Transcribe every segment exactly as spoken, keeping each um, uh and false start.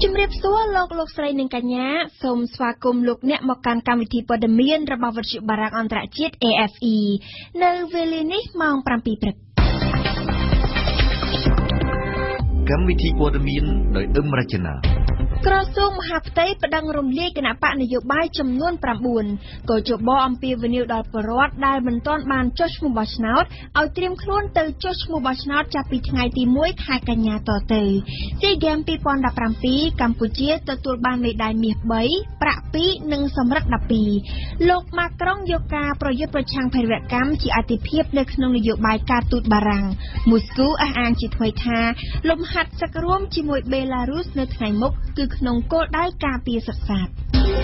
ជំរាបសួរលោកលោកស្រីនិងកញ្ញាសូមស្វាគមន៍លោកអ្នកមកកាន់កម្មវិធីព័ត៌មានរបស់វិទ្យុបារាំងអន្តរជាតិ A F E នៅវេលានេះម៉ោង 7 ព្រឹកកម្មវិធីព័ត៌មានដោយអឹមរចនាក្រសួងមហាផ្ទៃប្តឹងរំលាយគណៈបកនយោបាយចំនួន 9 ក៏ជបអំពីវិនិយោគដល់ពលរដ្ឋដែលមិនទាន់បានចុះឈ្មោះបោះឆ្នោតឲ្យត្រៀមខ្លួនទៅចុះឈ្មោះបោះឆ្នោតចាប់ពីថ្ងៃទី 1 ខែកញ្ញាតទៅស៊ីហ្គេម two thousand seventeen កម្ពុជាទទួលបានមេដាយមាស three ប្រាក់ two និងសំរឹទ្ធ twelve លោកម៉ាក្រុងយកការប្រយុទ្ធប្រឆាំងភេរវកម្មជាអាទិភាពនៅក្នុងនយោបាយការទូតបារាំងមូស្គូអះអាងជាថ្មីថាលំហាត់សឹករួមជាមួយបេឡារុសនៅថ្ងៃមុខគឺក្នុងគោលដៅការពារសិទ្ធិសាស្ត្រ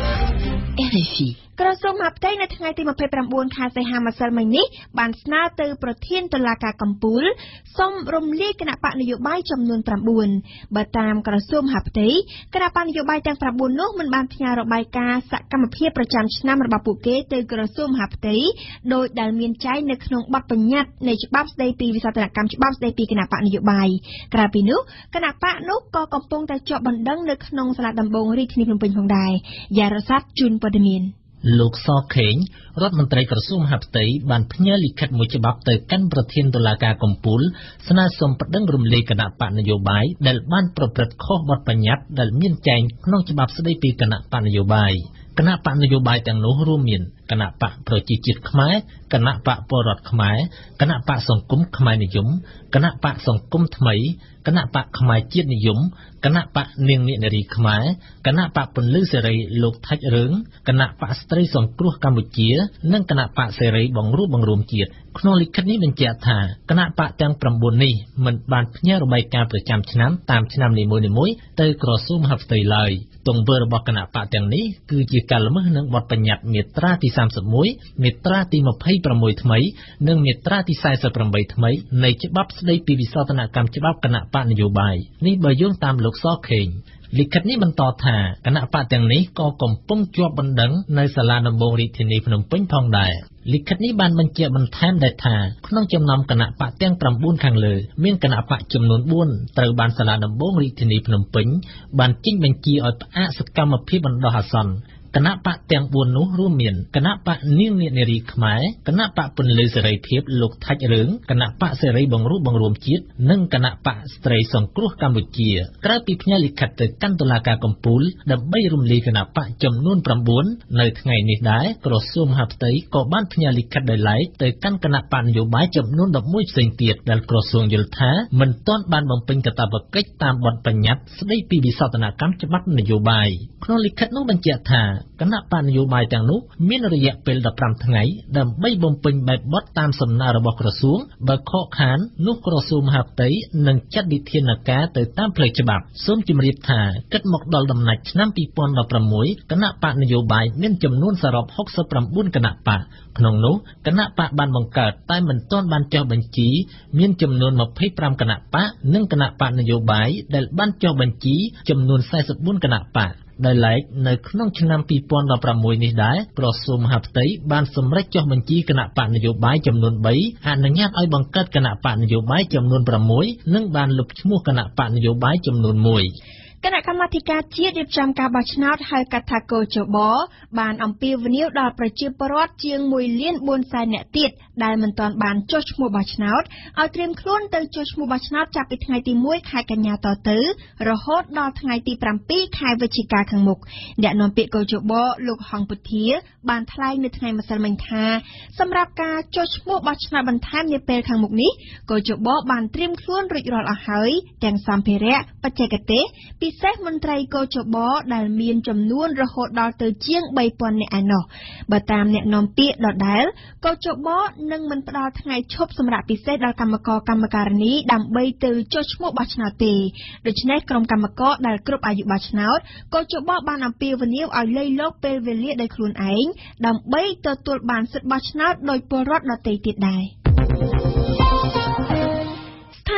R F I ក្រសួងមហាផ្ទៃនៅថ្ងៃទី twenty-nine ខែសីហាម្សិលមិញនេះបានស្នើទៅប្រធានតុលាការកំពូលសូមរំលាយគណៈបកនយោបាយចំនួន nine បើតាមក្រសួងមហាផ្ទៃគណៈបកនយោបាយទាំង nine នោះមិនបានផ្ញើរបាយការណ៍សកម្មភាពប្រចាំឆ្នាំរបស់ពួកគេទៅក្រសួងមហាផ្ទៃដោយដែលមានចែងនៅក្នុងបទបញ្ញត្តិនៃច្បាប់ស្តីពីវិសោធនកម្មច្បាប់ស្តីពីគណៈបកនយោបាយក្រៅពីនោះគណៈបកនោះក៏កំពុងតែជាប់បណ្ដឹងនៅក្នុងសាលាដំបងរាជធានីភ្នំពេញផងដែរយ៉ារ៉ាសាត់ជូនព័ត៌មានលោកសខេងរដ្ឋមន្ត្រីក្រសួងមហាផ្ទៃបានផ្ញើលិខិតមួយច្បាប់ទៅកាន់ប្រធានតុលាការកំពូលស្នើសុំប្តឹងរំលាយគណៈបកនយោបាយដែលបានប្រព្រឹត្តខុសបទបញ្ញត្តិដែលមានចែងក្នុងច្បាប់ស្តីពីគណៈបកនយោបាយគណៈបកនយោបាយទាំងនោះរួមមានគណៈបកប្រជាជាតិខ្មែរគណៈបកពលរដ្ឋខ្មែរគណៈបកសង្គមខ្មែរនិយមគណៈបកសង្គមថ្មីគណៈបកខ្មែរជាតិនិយមគណៈបកនាងនារីខ្មែរគណៈបកពន្លឺសេរីលោកថាច់រឿងគណៈបកស្ត្រីសង្គ្រោះកម្ពុជានិងគណៈបកសេរីបង្រួបបង្រួមជាតិក្នុងលិខិតនេះបញ្ជាក់ថាគណៈបកទាំង nine នេះមិនបានផ្ញើរបាយការណ៍ប្រចាំឆ្នាំតាមឆ្នាំនីមួយៗទៅក្រសួងមហាផ្ទៃឡើយទង្វើរបស់គណៈបកទាំងនេះគឺជាការល្មើសនឹងបទបញ្ញត្តិមាត្រាទីthirty-oneមាត្រាទីtwenty-sixថ្មីនិងមាត្រាទីforty-eightថ្មីនៃច្បាប់ស្តីពីវិសោធនកម្មច្បាប់គណៈបកនយោបាយនេះបើយោងតាមលោកសខេងលិខិតនេះបន្តថាគណៈបកទាំងនេះក៏កំពុងជាប់បណ្ដឹងនៅសាលាដំបងរាជធានីភ្នំពេញផងដែរលិខិតនេះបានបញ្ជាក់បន្ថែមដែរថាក្នុងចំណោមគណៈបកទាំង nine ខាងលើមានគណៈបកចំនួនfourត្រូវបានសាលាដំបងរាជធានីភ្នំពេញបានចេញបញ្ជាឲ្យផ្អាកសកម្មភាពបណ្ដោះអាសន្នគណៈបកទាំងfourនោះរួមមានគណៈបកនាងនារីខ្មែរគណៈបកពន្លឺសេរីភាពលោកថាច់រឿងគណៈបកសេរីបង្រួបបង្រួមជាតិនិងគណៈបកស្ត្រីសង្គ្រោះកម្ពុជាក្រៅពីផ្ញើលិខិតទៅកាន់តុលាការកំពូលដើម្បីរំលាយគណៈបកចំនួនnineនៅថ្ងៃនេះដែរក្រសួងមហាផ្ទៃក៏បានផ្ញើលិខិតដោយឡែកទៅកាន់គណៈបកនយោបាយចំនួនelevenផ្សេងទៀតដែលក្រសួងយល់ថាមិនទាន់បានបំពេញកាតព្វកិច្ចតាមបទបញ្ញត្តិស្តីពីវិសោធនកម្មច្បាប់នយោបាយក្នុងលិខិតនោះបញ្ជាក់ថាគណៈបកនយោបាយទាំងនោះមានរយៈពេលfifteenថ្ងៃដើម្បីបំពេញបែបបទតាមសំណើរបស់ក្រសួងបើខកខាននោះក្រសួងមហាផ្ទៃនឹងចាត់វិធានការទៅតាមផ្លូវច្បាប់សូមជម្រាបថាគិតមកដល់ដំណាច់ឆ្នាំtwenty sixteenគណៈបកនយោបាយមានចំនួនសរុបsixty-nineគណៈបកក្នុងនោះគណៈបកបានបង្កើតតែមិនទាន់បានចុះបញ្ជីមានចំនួនtwenty-fiveគណៈបកនិងគណៈបកនយោបាយដែលបានចុះបញ្ជីចំនួនforty-fourគណៈបកដោយឡែកនៅក្នុងឆ្នាំtwenty sixteenនេះដែរក្រសួងមហាផ្ទៃបានសម្រេចចុះបញ្ជីគណៈបកនយោបាយចំនួនthreeអនុញ្ញាតឲ្យបង្កើតគណៈបកនយោបាយចំនួនsixនិងបានលុបឈ្មោះគណៈបកនយោបាយចំនួនone គណៈកម្មាធិការជាតិរៀបចំការបោះឆ្នោតហៅកាត់ថាកោជបបានអំពាវនាវដល់ប្រជាពលរដ្ឋជាងoneលានfourសែននាក់ទៀតដែលមិនទាន់បានចុះឈ្មោះបោះឆ្នោតឲ្យត្រៀមខ្លួនទៅចុះឈ្មោះបោះឆ្នោតចាប់ពីថ្ងៃទីoneខែកញ្ញាតទៅរហូតដល់ថ្ងៃទីsevenខែវិច្ឆិកាខាងមុខអ្នកនាំពាក្យកោជបលោកហងពុធាបានថ្លែងនៅថ្ងៃម្សិលមិញថាសម្រាប់ការចុះឈ្មោះបោះឆ្នោតបន្ថែមនាពេលខាងមុខនេះកោជបបានត្រៀមខ្លួនរួចរាល់អស់ហើយទាំងសម្ភារៈបច្ចេកទេសពិសេសមន្ត្រីកោជបដែលមានចំនួនរហូតដល់ទៅជាងthree thousandនាក់ឯណោះបើតាមអ្នកនាំពាក្យដដែលកោជបនឹងមិនផ្ដល់ថ្ងៃឈប់សម្រាប់ពិសេសដល់កម្មករកម្មការិនីដើម្បីទៅចុះឈ្មោះបោះឆ្នោតទេដូច្នេះក្រុមកម្មករដែលគ្រប់អាយុបោះឆ្នោតកោជបបានអំពាវនាវឲ្យលៃលកពេលវេលាដោយខ្លួនឯងដើម្បីទទួលបានសិទ្ធិបោះឆ្នោតដោយពលរដ្ឋដទៃទៀតដែរស្ថា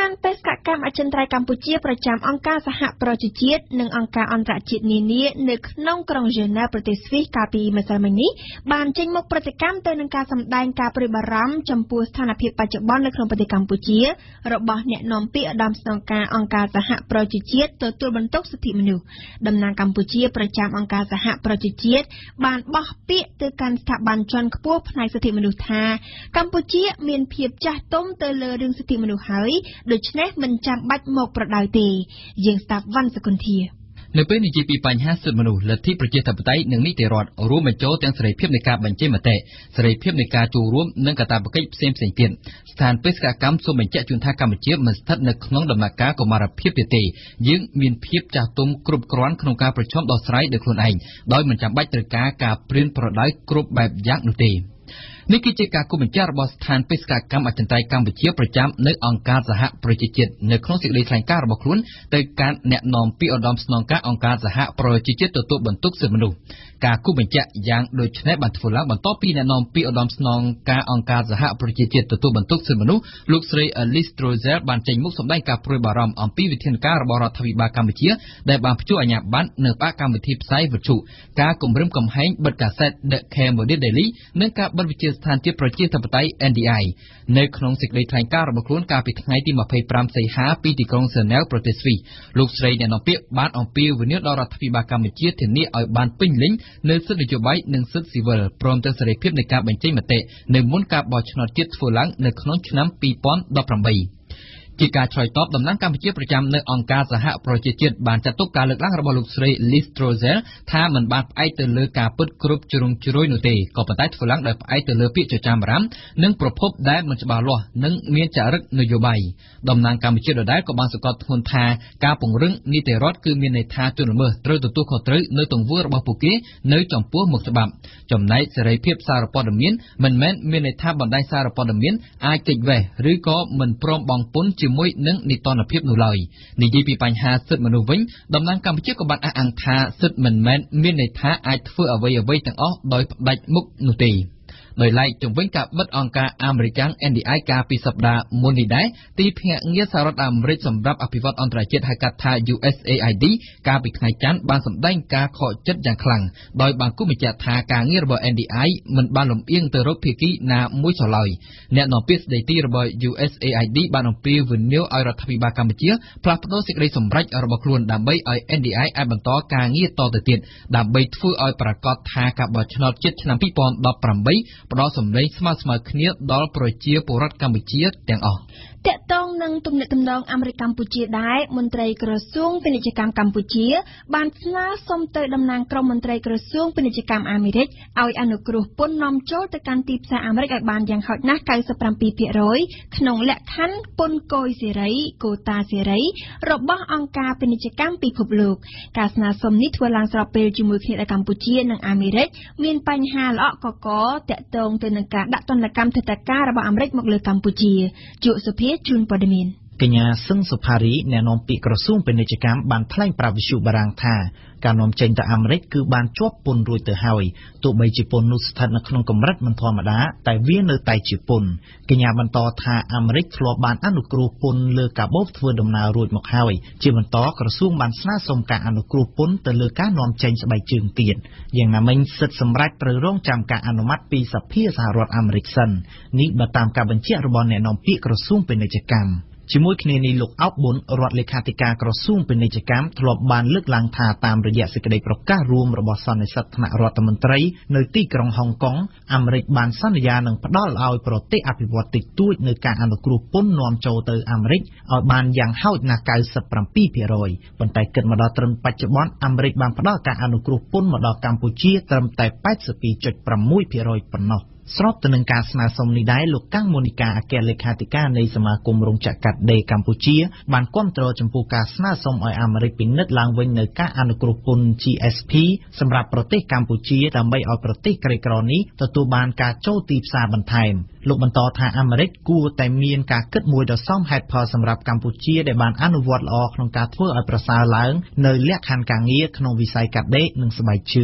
នបេសកកម្មអចិន្ត្រៃយ៍កម្ពុជាប្រចាំអង្គការសហប្រជាជាតិនិងអង្គការអន្តរជាតិនានានៅក្នុងក្រុងហ្សឺណែវប្រទេសស្វីសកាលពីម្សិលមិញនេះបានចេញមុខប្រតិកម្មទៅនឹងការសម្ដែងការព្រួយបារម្ភចំពោះស្ថានភាពបច្ចុប្បន្ននៅក្នុងប្រទេសកម្ពុជារបស់អ្នកនាំពាក្យឧត្តមស្នងការអង្គការសហប្រជាជាតិទទួលបន្ទុកសិទ្ធិមនុស្សតំណាងកម្ពុជាប្រចាំអង្គការសហប្រជាជាតិបានបោះពាក្យទៅកាន់ស្ថាប័នជាន់ខ្ពស់ផ្នែកសិទ្ធិមនុស្សថាកម្ពុជាមានភាពចាស់ទុំទៅលើរឿងសិទ្ធិមនុស្សហើយដូច្នេះមិនចាំបាច់មកប្រដៅទេយើងស្ដាប់វ៉ាន់សកុនធានៅពេលនិយាយពីបញ្ហាសិទ្ធិមនុស្សលទ្ធិប្រជាធិបតេយ្យនិងនីតិរដ្ឋរួមបញ្ចូលទាំងសេរីភាពនៃការបញ្ចេញមតិសេរីភាពនៃការចូលរួមនិងកាតព្វកិច្ចផ្សេងៗទៀតស្ថានបេសកកម្មសូមបញ្ជាក់ជូនថាកម្ពុជាមិនស្ថិតនៅក្នុងដំណាក់កាលកុមារភាពទៀតទេយើងមានភាពចាស់ទុំគ្រប់គ្រាន់ក្នុងការប្រឈមដោះស្រាយដោយខ្លួនឯងដោយមិនចាំបាច់ត្រូវការការព្រៀនប្រដៅគ្រប់បែបយ៉ាងនោះទេនេះគឺជាការគូបញ្ជាក់របស់ស្ថានបេសកកម្មអចិន្ត្រៃយ៍កម្ពុជាប្រចាំនៅអង្គការសហប្រជាជាតិនៅក្នុងសេចក្តីថ្លែងការណ៍របស់ខ្លួនទៅកាន់អ្នកនាំពាក្យឧត្តមស្នងការអង្គការសហប្រជាជាតិទទួលបន្ទុកសិទ្ធិមនុស្សការគូបញ្ជាក់យ៉ាងដូចនេះបានធ្វើឡើងបន្ទាប់ពីអ្នកនាំពាក្យឧត្តមស្នងការអង្គការសហប្រជាជាតិទទួលបន្ទុកសិទ្ធិមនុស្សលោកស្រី Liz Throssell បានចេញមុខសម្ដែងការព្រួយបារម្ភអំពីវិធានការរបស់រដ្ឋាភិបាលកម្ពុជាដែលបានព្យួរអាជ្ញាប័ណ្ណនៅផ្អាកកម្មវិធីផ្សាយវិទ្យុការគម្រាមកំហែងបិទកាសែត The Cambodia Daily និងការបិទវិទ្យាស្ថានជាតិប្រជាធិបតេយ្យ N D I នៅក្នុងសេចក្តីថ្លែងការណ៍របស់ខ្លួនកាលពីថ្ងៃទីម្ភៃប្រាំសីហាពីទីក្រុងហ្សឺណែវប្រទេសស្វីសលោកស្រីអ្នកនាំពាក្យបានអំពាវនាវដល់រដ្ឋាភិបាលកម្ពុជាធានាឲ្យបានពេញលេញនៅសិទ្ធិនយោបាយនិងសិទ្ធិស៊ីវិលព្រមទាំងសេរីភាពនៃការបញ្ចេញមតិនៅមុនការបោះឆ្នោតជាតិធ្វើឡើងនៅក្នុងឆ្នាំពីរពាន់ដប់ប្រាំបីជាការឆ្លើយតបតំណាងកម្ពុជាប្រចាំនៅអង្គការសហប្រជាជាតិបានចាត់ទុកការលើកឡើងរបស់លោកស្រី Liz Throssell ថាមិនបានផ្អែកទៅលើការពិតគ្រប់ជ្រុងជ្រោយនោះទេក៏ប៉ុន្តែធ្វើឡើងដោយផ្អែកទៅលើពាក្យចចាមអារ៉ាមនិងប្រភពដែលមិនច្បាស់លាស់និងមានចរិតនយោបាយតំណាងកម្ពុជាដដែលក៏បានសង្កត់ធ្ងន់ថាការពង្រឹងនីតិរដ្ឋគឺមានន័យថាជនល្មើសត្រូវទទួលខុសត្រូវនៅទង្វើរបស់ពួកគេនៅចំពោះមុខច្បាប់ចំណែកសេរីភាពសារព័ត៌មានមិនមែនមានន័យថាបណ្ដាញសារព័ត៌មានអាចគេចវេះឬក៏មិនព្រមបង់ពន្ធជាមួយនឹងនីតិរដ្ឋភាពនោះឡើយនិយាយពីបញ្ហាសិទ្ធិមនុស្សវិញតំណាងកម្ពុជាក៏បានអះអាងថាសិទ្ធិមិនមែនមានន័យថាអាចធ្វើអ្វីអ្វីទាំងអស់ដោយផ្ដាច់មុខនោះទេដោយឡែកជំវិញការបិទអង្គការអាមេរិក N D I កាលពីសប្តាហ៍មុននេះដែរទីភ្នាក់ងារសហរដ្ឋអាមេរិកសម្រាប់អភិវឌ្ឍអន្តរជាតិហៅកាត់ថា U S A I D កាលពីថ្ងៃច័ន្ទបានសម្ដែងការខកចិត្តយ៉ាងខ្លាំងដោយបានគូបញ្ជាក់ថាការងាររបស់ N D I មិនបានលំអៀងទៅរកភាគីណាមួយសោះឡើយអ្នកនាំពាក្យស្ដីទីរបស់ U S A I D បានអំពាវនាវឲ្យរដ្ឋាភិបាលកម្ពុជាផ្លាស់ប្តូរសេចក្តីសម្រេចរបស់ខ្លួនដើម្បីឲ្យ N D I អាចបន្តការងារតទៅទៀតដើម្បីធ្វើឲ្យប្រកាសថាការបោះឆ្នោតជាតិឆ្នាំពីរពាន់ដប់ប្រាំបីផ្ដល់សម្លេងស្មើស្មើគ្នាដល់ប្រជាពលរដ្ឋកម្ពុជាទាំងអស់តកតងនឹងទំនាក់ទំនងអាមេរិកកម្ពុជាដែរមន្ត្រីក្រសួងពាណិជ្ជកម្មកម្ពុជាបានស្នើសុំទៅតំណាងក្រុមមន្ត្រីក្រសួងពាណិជ្ជកម្មអាមេរិកឲ្យអនុគ្រោះពន្ធនាំចូលទៅកាន់ទីផ្សារអាមេរិកឲ្យបានយ៉ាងហោចណាស់ 九十七ភាគរយ ក្នុងលក្ខខណ្ឌពន្ធគយសេរីកូតាសេរីរបស់អង្គការពាណិជ្ជកម្មពិភពលោកការស្នើសុំនេះធ្វើឡើងស្របពេលជាមួយគ្នាដែលកម្ពុជានិងអាមេរិកមានបញ្ហាល្អក់កកតកតងទៅនឹងការដាក់ទណ្ឌកម្មទិដ្ឋាការរបស់អាមេរិកមកលើកម្ពុជាជក់សុភាជួនព័ត៌មានកញ្ញាសឹងសុផារីអ្នកនាំពាក្យក្រសួងពាណិជ្ជកម្មបានថ្លែងប្រាប់វិទ្យុបារាំងថាការនាំចេញទៅអាមេរិកគឺបានជាប់ពន្ធរួចទៅហើយទោះបីជាពន្ធនោះស្ថិតនៅក្នុងកម្រិតមិនធម្មតាតែវានៅតែជាពន្ធកញ្ញាបន្តថាអាមេរិកធ្លាប់បានអនុគ្រោះពន្ធលើកាបូបធ្វើដំណើររួចមកហើយជាបន្តក្រសួងបានស្នើសុំការអនុគ្រោះពន្ធទៅលើការនាំចេញស្បែកជើងទៀតយ៉ាងណាមិញសិទ្ធិសម្រេចត្រូវរងចាំការអនុម័តពីសភាសហរដ្ឋអាមេរិកសិននេះបើតាមការបញ្ជាក់របស់អ្នកនាំពាក្យក្រសួងពាណិជ្ជកម្មជាមួយគ្នានេះលោកអោបប៊ុនរដ្ឋលេខាធិការក្រសួងពាណិជ្ជកម្មធ្លាប់បានលើកឡើងថាតាមរយៈសេចក្តីប្រកាសរួមរបស់សន្និសីទថ្នាក់រដ្ឋមន្ត្រីនៅទីក្រុងហុងកុងអាមេរិកបានសន្យានឹងផ្ដល់ឲ្យប្រទេសអភិវឌ្ឍតិចតួចនៅការអនុគ្រោះពន្ធនាំចូលទៅអាមេរិកឲ្យបានយ៉ាងហោចណាស់ 九十七ភាគរយ ប៉ុន្តែគិតមកដល់ត្រឹមបច្ចុប្បន្នអាមេរិកបានផ្ដល់ការអនុគ្រោះពន្ធមកដល់កម្ពុជាត្រឹមតែ แปดสิบสองจุดหกភាគរយ ប៉ុណ្ណោះស្របទៅនឹងការស្នើសុំនេះដែរលោកកាំងមូនីកាអគ្គលេខាធិការនៃសមាគមរោងចក្រកាត់ដេរកម្ពុជាបានគាំទ្រចំពោះការស្នើសុំឲ្យអាមេរិកពិនិត្យឡើងវិញនៅការអនុគ្រោះពន្ធ G S P សម្រាប់ប្រទេសកម្ពុជាដើម្បីឲ្យប្រទេសក្រីក្រនេះទទួលបានការចូលទីផ្សារបន្ថែមលោកបន្តថាអាមេរិកគួរតែមានការគិតមួយដ៏សមហេតុផលសម្រាប់កម្ពុជាដែលបានអនុវត្តល្អក្នុងការធ្វើឲ្យប្រសើរឡើងនៅលក្ខខណ្ឌការងារក្នុងវិស័យកាត់ដេរនិងស្បែកជើង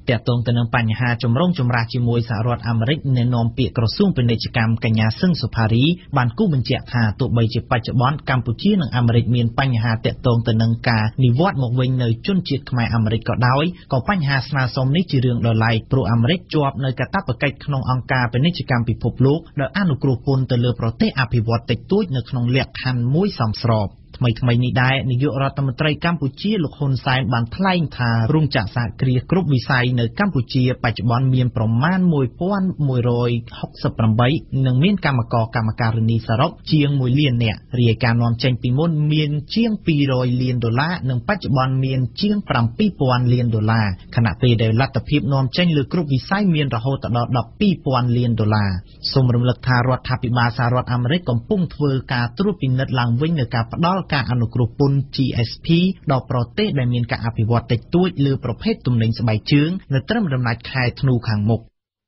តាក់ទងទៅនឹងបញ្ហាចម្រូងចម្រាសជាមួយសហរដ្ឋអាមេរិកអ្នកនាំពាក្យក្រសួងពាណិជ្ជកម្មកញ្ញាសឹងសុផារីបានគូបញ្ជាក់ថាទោះបីជាបច្ចុប្បន្នកម្ពុជានិងអាមេរិកមានបញ្ហាតាក់ទងទៅនឹងការនិវត្តន៍មកវិញនៅជនជាតិខ្មែរអាមេរិកក៏ដោយក៏បញ្ហាស្នើសុំនេះជារឿងដ៏ឡែកព្រោះអាមេរិកជាប់នៅកាតព្វកិច្ចក្នុងអង្គការពាណិជ្ជកម្មពិភពលោកដែលអនុគ្រោះពន្ធទៅលើប្រទេសអភិវឌ្ឍន៍តិចតួចនៅក្នុងលក្ខខណ្ឌមួយសមស្របថ្មីថ្មីនេះដែរនាយករដ្ឋមន្ត្រីកម្ពុជាលោកហ៊ុនសែនបានថ្លែងថារោងចក្រសហគ្រាសគ្រប់វិស័យនៅកម្ពុជាបច្ចុប្បន្នមានប្រមាណមួយពាន់មួយរយហុកសិបប្រាំបីនិងមានកម្មករកម្មការិនីសរុបជាងមួយលាននាក់រាយការណ៍នាំចេញពីមុនមានជាងពីររយលានដុល្លារនិងបច្ចុប្បន្នមានជាងប្រាំពីរពាន់លានដុល្លារខណៈពេលដែលលទ្ធភាពនាំចេញលើគ្រប់វិស័យមានរហូតដល់ដប់ពីរពាន់លានដុល្លារសូមរំលឹកថារដ្ឋាភិបាលសហរដ្ឋអាមេរិកកំពុងធ្វើការត្រួតពិនិត្យឡើងវិញនៅការផ្ដល់ការអនុគ្រោះពន្ធ G S P ដល់ប្រទេសដែលមានការអភិវឌ្ឍតិចតួចលើប្រភេទទំនិញស្បែកជើងនៅត្រឹមដំណាច់ខែធ្នូខាងមុខ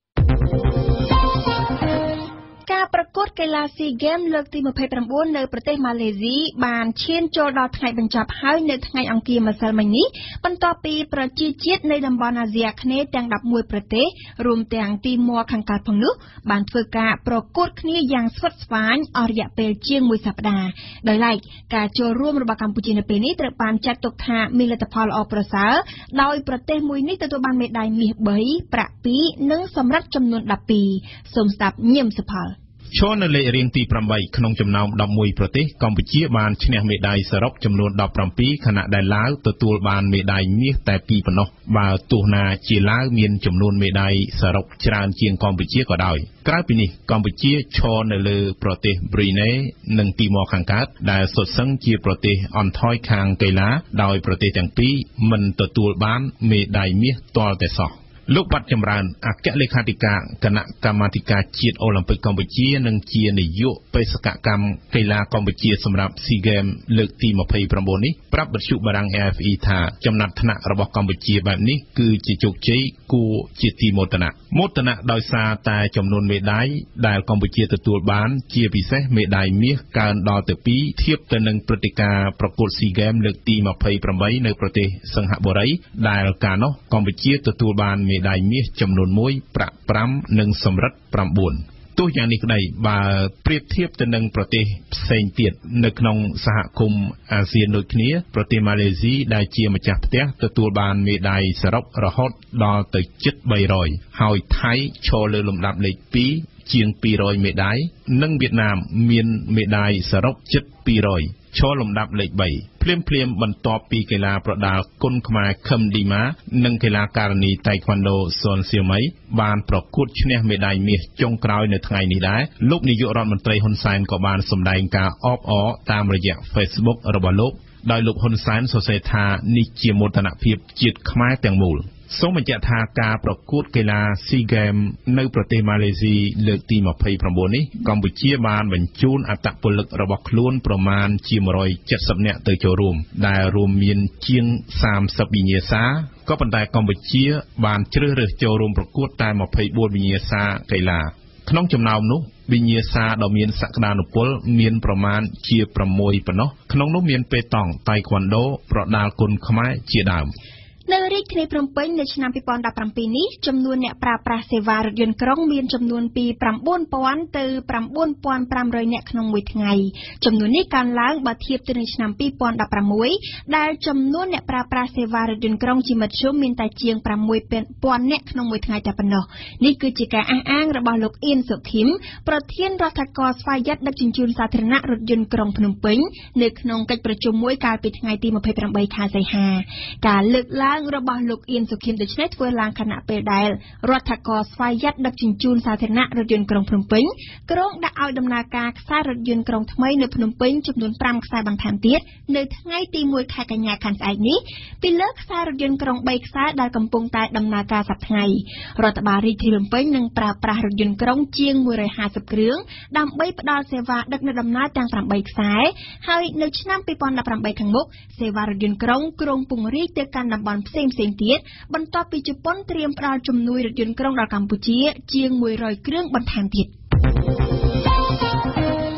ការប្រកួតកីឡាស៊ីហ្គេមលើកទីម្ភៃប្រាំបួននៅប្រទេសម៉ាឡេស៊ីបានឈានចូលដល់ថ្ងៃបញ្ចប់ហើយនៅថ្ងៃអង្គារម្សិលមិញនេះបន្ទាប់ពីប្រជាជាតិនៃតំបន់អាស៊ីអាគ្នេយ៍ទាំងដប់មួយប្រទេសរួមទាំងទីម៉័រខាងកើតផងនោះបានធ្វើការប្រកួតគ្នាយ៉ាងស្វិតស្វាញអស់រយៈពេលជាងមួយសប្តាហ៍ដោយឡែកការចូលរួមរបស់កម្ពុជានៅពេលនេះត្រូវបានចាត់ទុកថាមានលទ្ធផលល្អប្រសើរដោយប្រទេសមួយនេះទទួលបានមេដាយមាសបីប្រាក់ពីរនិងសម្រិតចំនួនដប់ពីរសូមស្ដាប់ញឹមសុផលឈរនៅលេខរៀងទីប្រាំបីក្នុងចំណោមដប់មួយប្រទេសកម្ពុជាបានឈ្នះមេដាយសរុបចំនួនដប់ប្រាំពីរខណៈដែលឡាវទទួលបានមេដាយមាសតែពីរប៉ុណ្ណោះបើទោះណាជាឡាវមានចំនួនមេដាយសរុបច្រើនជាងកម្ពុជាក៏ដោយក្រៅពីនេះកម្ពុជាឈរនៅលើប្រទេសប្រ៊ុយណេនិងទីម៉័រខាងកើតដែលសុទ្ធសឹងជាប្រទេសអន់ថយខាងកីឡាដោយប្រទេសទាំងពីរមិនទទួលបានមេដាយមាសទាល់តែសោះលោកបាត់ចម្រើនអគ្គលេខាធិការគណៈកម្មាធិការជាតិអូឡ িম্প ិកកម្ពុជានិងជានាយកបេសកកម្មកីឡាកម្ពុជាសម្រាប់ SEA Games លើកទីម្ភៃប្រាំបួននេះប្រាប់វិទ្យុបារាំង A F E ថាចំណាត់ថ្នាក់របស់កម្ពុជាបែបនេះគឺជាជោគជ័យគួរជាទីមោទនៈមោទនៈដោយសារតែចំនួនមេដាយដែលកម្ពុជាទទួលបានជាពិសេសមេដាយមាសកើនដល់ទៅពីរធៀបទៅនឹងព្រឹត្តិការណ៍ប្រកួត SEA Games លើកទីម្ភៃប្រាំបីនៅប្រទេសសិង្ហបុរីដែលកាលនោះកម្ពុជាទទួលបានមេដាយមាសចំនួនមួយប្រាក់ប្រាំនិងសម្រិតប្រាំបួនទោះយ៉ាងនេះក្តីបើប្រៀបធៀបទៅនឹងប្រទេសផ្សេងទៀតនៅក្នុងសហគមន៍អាស៊ានដូចគ្នាប្រទេសម៉ាឡេស៊ីដែលជាម្ចាស់ផ្ទះទទួលបានមេដាយសរុបរហូតដល់ទៅជិតបីរយហើយថៃឈរលើលំដាប់លេខពីរជាងពីររយមេដាយនិងវៀតណាមមានមេដាយសរុបជិតពីររយឈរលំដាប់លេខបីភ្លាមភ្លាមបន្ទាប់ពីកីឡាប្រដាល់គុនខ្មែរខឹមឌីម៉ានិងកីឡាការិនីតៃក្វាន់ដូសុនសៀមីបានប្រកួតឈ្នះមេដាយមាសចុងក្រោយនៅថ្ងៃនេះដែរលោកនាយករដ្ឋមន្ត្រីហ៊ុនសែនក៏បានសម្ដែងការអបអរតាមរយៈ Facebook របស់លោកដោយលោកហ៊ុនសែនសរសេរថានេះជាមោទនភាពជាតិខ្មែរទាំងមូលសូមបញ្ជាក់ថាការប្រកួតកីឡា SEA Games នៅប្រទេសម៉ាឡេស៊ីលើកទីម្ភៃប្រាំបួននេះកម្ពុជាបានបញ្ជូនអត្តពលិករបស់ខ្លួនប្រមាណជាមួយរយเจ็ดสิบនាក់ទៅចូលរួមដែលរួមមានជាងសាមសិបវិញ្ញាសាក៏ប៉ុន្តែកម្ពុជាបានជ្រើសរើសចូលរួមប្រកួតតែម្ភៃបួនវិញ្ញាសាកីឡាក្នុងចំណោមនោះវិញ្ញាសាដ៏មានសក្តានុពលមានប្រមាណជាប្រាំមួយប៉ុណ្ណោះក្នុងនោះមានប៉េតង់តៃក្វាន់ដូប្រដាល់គុនខ្មែរជាដើមនៅរាជធានីភ្នំពេញនៅឆ្នាំពីរពាន់ដប់ប្រាំពីរនេះចំនួនអ្នកប្រើប្រាស់សេវារថយន្តក្រុងមានចំនួនពីប្រាំបួនពាន់ទៅប្រាំបួនពាន់ប្រាំរយនាក់ក្នុងមួយថ្ងៃចំនួននេះកើនឡើងបើធៀបទៅនឹងឆ្នាំពីរពាន់ដប់ប្រាំមួយដែលចំនួនអ្នកប្រើប្រាស់សេវារថយន្តក្រុងជាមធ្យមមានតែជាងប្រាំមួយពាន់នាក់ក្នុងមួយថ្ងៃតែប៉ុណ្ណោះនេះគឺជាការអះអាងរបស់លោកអៀនសុខីមប្រធានរដ្ឋាភិបាលស្វ័យយ័តដឹកជញ្ជូនសាធារណៈរថយន្តក្រុងភ្នំពេញនៅក្នុងកិច្ចប្រជុំមួយកាលពីថ្ងៃទីម្ភៃប្រាំបីខែសីហាការលើកឡើងរបស់លោកអៀនសុខីមដូចនេះធ្វើឡើងខណៈពេលដែលរដ្ឋាភិបាលស្វ័យយ័តដឹកជញ្ជូនសាធារណៈរថយន្តក្រុងភ្នំពេញក្រុងដាក់ឲ្យដំណើរការខ្សែរថយន្តក្រុងថ្មីនៅភ្នំពេញចំនួនប្រាំខ្សែបន្ថែមទៀតនៅថ្ងៃទីមួយខែកញ្ញាខាងស្អែកនេះពីលើខ្សែរថយន្តក្រុងបីខ្សែដែលកំពុងតែដំណើរការសប្តាហ៍ថ្ងៃរដ្ឋបាលរាជធានីភ្នំពេញនឹងប្រើប្រាស់រថយន្តក្រុងជាងមួយរយហាសិបគ្រឿងដើម្បីផ្តល់សេវាដឹកនៅដំណើរទាំងប្រាំបីខ្សែហើយនៅឆ្នាំពីរពាន់ដប់ប្រាំបីខាងមុខសេវារថយន្តក្រុងក្រុងពង្រីកទៅកាន់តំបន់ផ្សេងៗទៀតបន្ទាប់ពីជប៉ុនត្រៀមផ្តល់ជំនួយរថយន្តក្រុងដល់កម្ពុជាជាងមួយរយគ្រឿងបន្ថែមទៀតយ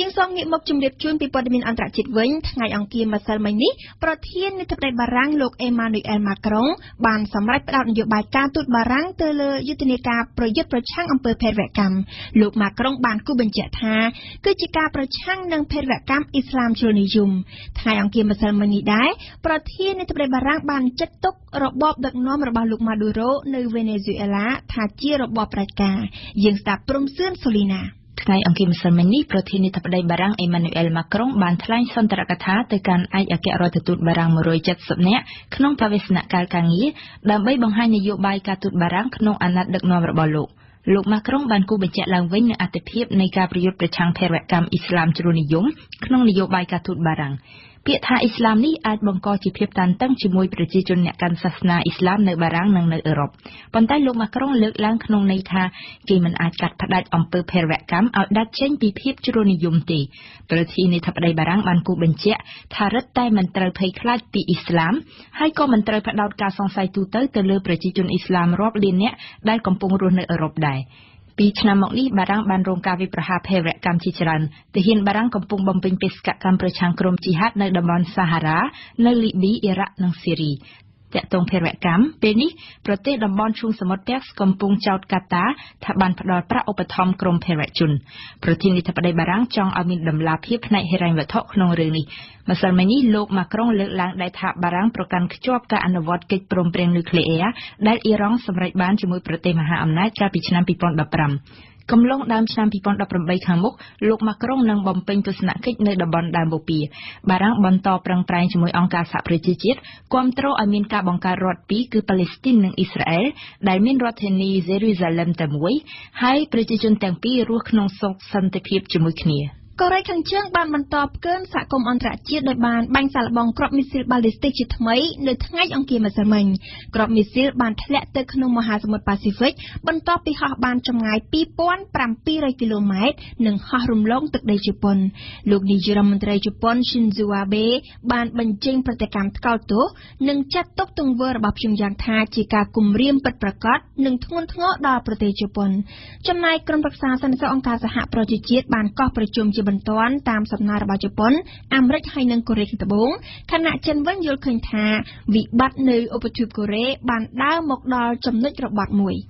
ជាងសងងាកមកជម្រាបជូនពីព័ត៌មានអន្តរជាតិវិញថ្ងៃអង្គារម្សិលមិញនេះប្រធានាធិបតីបារាំងលោកអេម៉ានូអែលម៉ាក្រុងបានសម្រេចផ្តោតនយោបាយការទូតបារាំងទៅលើយុទ្ធនាការប្រយុទ្ធប្រឆាំងអំពើភេរវកម្មលោកម៉ាក្រុងបានគូបញ្ជាក់ថាគឺជាការប្រឆាំងនឹងភេរវកម្មអ៊ីស្លាមជ្រុលនិយមថ្ងៃអង្គារម្សិលមិញនេះដែរប្រធានាធិបតីបារាំងបានចាត់ទុករបបដឹកនាំរបស់លោកម៉ាឌូរ៉ូនៅវេណេស៊ុយអេឡាថាជារបបផ្ដាច់ការយើងស្ដាប់ព្រំសឿនសូលីណាថ្ងៃអង្គារម្សិលមិញនេះប្រធានាធិបតីបារាំងអេម៉ានូអែលម៉ាក្រុងបានថ្លែងសន្ទរកថាទៅកាន់ឯកអគ្គរដ្ឋទូតបារាំងមួយរយเจ็ดสิบនាក់ក្នុងបវេសនកាលការងារដើម្បីបង្ហាញនយោបាយការទូតបារាំងក្នុងអាណត្តិដឹកនាំរបស់លោកលោកម៉ាក្រុងបានគូបញ្ជាក់ឡើងវិញនូវអត្ថប្រយោជន៍នៃការប្រយុទ្ធប្រឆាំងភេរវកម្មអ៊ីស្លាមជ្រុលនិយមក្នុងនយោបាយការទូតបារាំងពាក្យថាអ៊ីស្លាមនេះអាចបង្កជាភាពតានតឹងជាមួយប្រជាជនអ្នកកាន់សាសនាអ៊ីស្លាមនៅបារាំងនិងនៅអឺរ៉ុបប៉ុន្តែលោកម៉ាក្រុងលើកឡើងក្នុងន័យថាគេមិនអាចកាត់ផ្តាច់អំពើភេរវកម្មឲ្យដាច់ចេញពីភាពជ្រុលនិយមទេប្រធានាធិបតីបារាំងបានគូបញ្ជាក់ថារដ្ឋតែមិនត្រូវភ័យខ្លាចពីអ៊ីស្លាមហើយក៏មិនត្រូវផ្ដោតការសង្ស័យទូទៅទៅលើប្រជាជនអ៊ីស្លាមរាប់លាននាក់ដែលកំពុងរស់នៅអឺរ៉ុបដែរពីឆ្នាំមកនេះបារាំងបានរងការវិប្រហារភេរវកម្មជាច្រើនទាហានបារាំងកំពុងបំពេញបេសកកម្មប្រឆាំងក្រុមជីហាតនៅតំបន់សាហារ៉ានៅលីប៊ីអ៊ីរ៉ាក់និងស៊ីរីតាក់ទងភេរវកម្មពេលនេះប្រទេសតំបន់ឈូងសមុទ្រពាក់កំពុងចោទកាតាថាបានផ្ដល់ប្រាក់ឧបត្ថម្ភក្រុមភេរវជនប្រធានាធិបតីបារាំងចង់ឲ្យមានតម្លាភាពផ្នែកហិរញ្ញវត្ថុក្នុងរឿងនេះម្សិលមិញនេះលោកម៉ាក្រុងលើកឡើងដែរថាបារាំងប្រកាន់ខ្ជាប់ការអនុវត្តកិច្ចព្រមព្រៀងនុយក្លេអ៊ែរដែលអ៊ីរ៉ង់សម្រេចបានជាមួយប្រទេសមហាអំណាចកាលពីឆ្នាំពីរពាន់ដប់ប្រាំកំឡុងដើមឆ្នាំពីរពាន់ដប់ប្រាំបីខាងមុខលោកម៉ាក្រុងនឹងបំពេញទស្សនកិច្ចនៅតំបន់ដើមបូព៌ាបារាំងបន្តប្រឹងប្រែងជាមួយអង្គការសហប្រជាជាតិគាំទ្រឲ្យមានការបង្កើតរដ្ឋពីរគឺប៉ាឡេស្ទីននិងអ៊ីស្រាអែលដែលមានរដ្ឋធានីយេរូសាឡឹមតែមួយហើយប្រជាជនទាំងពីររស់ក្នុងសុខសន្តិភាពជាមួយគ្នាកូរ៉េខាងជើងបានបន្តផ្កើនសហគមន៍អន្តរជាតិដោយបានបាញ់សាកល្បងគ្រាប់មីស៊ីលបាល់លីស្ទិកជាថ្មីនៅថ្ងៃអង្គារម្សិលមិញគ្រាប់មីស៊ីលបានធ្លាក់ទៅក្នុងមហាសមុទ្រប៉ាស៊ីហ្វិកបន្ទាប់ពីហោះបានចម្ងាយពីរពាន់ប្រាំពីររយគីឡូម៉ែត្រនិងហោះរំលងទឹកដីជប៉ុនលោកនាយរដ្ឋមន្ត្រីជប៉ុន Shinzo Abe បានបញ្ចេញប្រតិកម្មថ្កោលទោសនិងចាត់ទុកទង្វើរបស់ព្យុងយ៉ាងថាជាការគំរាមពិតប្រាកដនិងធ្ងន់ធ្ងរដល់ប្រទេសជប៉ុនចំណែកក្រុមប្រឹក្សាសន្តិសុខអង្គការសហប្រជាជាតិបានកោះប្រជុំជាបន្ទាន់តាមសំណើរបស់ជប៉ុនអាមេរិកហើយនិងកូរ៉េខាងត្បូងខណៈចិនវិញយល់ឃើញថាវិបត្តិនៅឧបទ្វីបកូរ៉េបានដើរមកដល់ចំណុចរបត់មួយ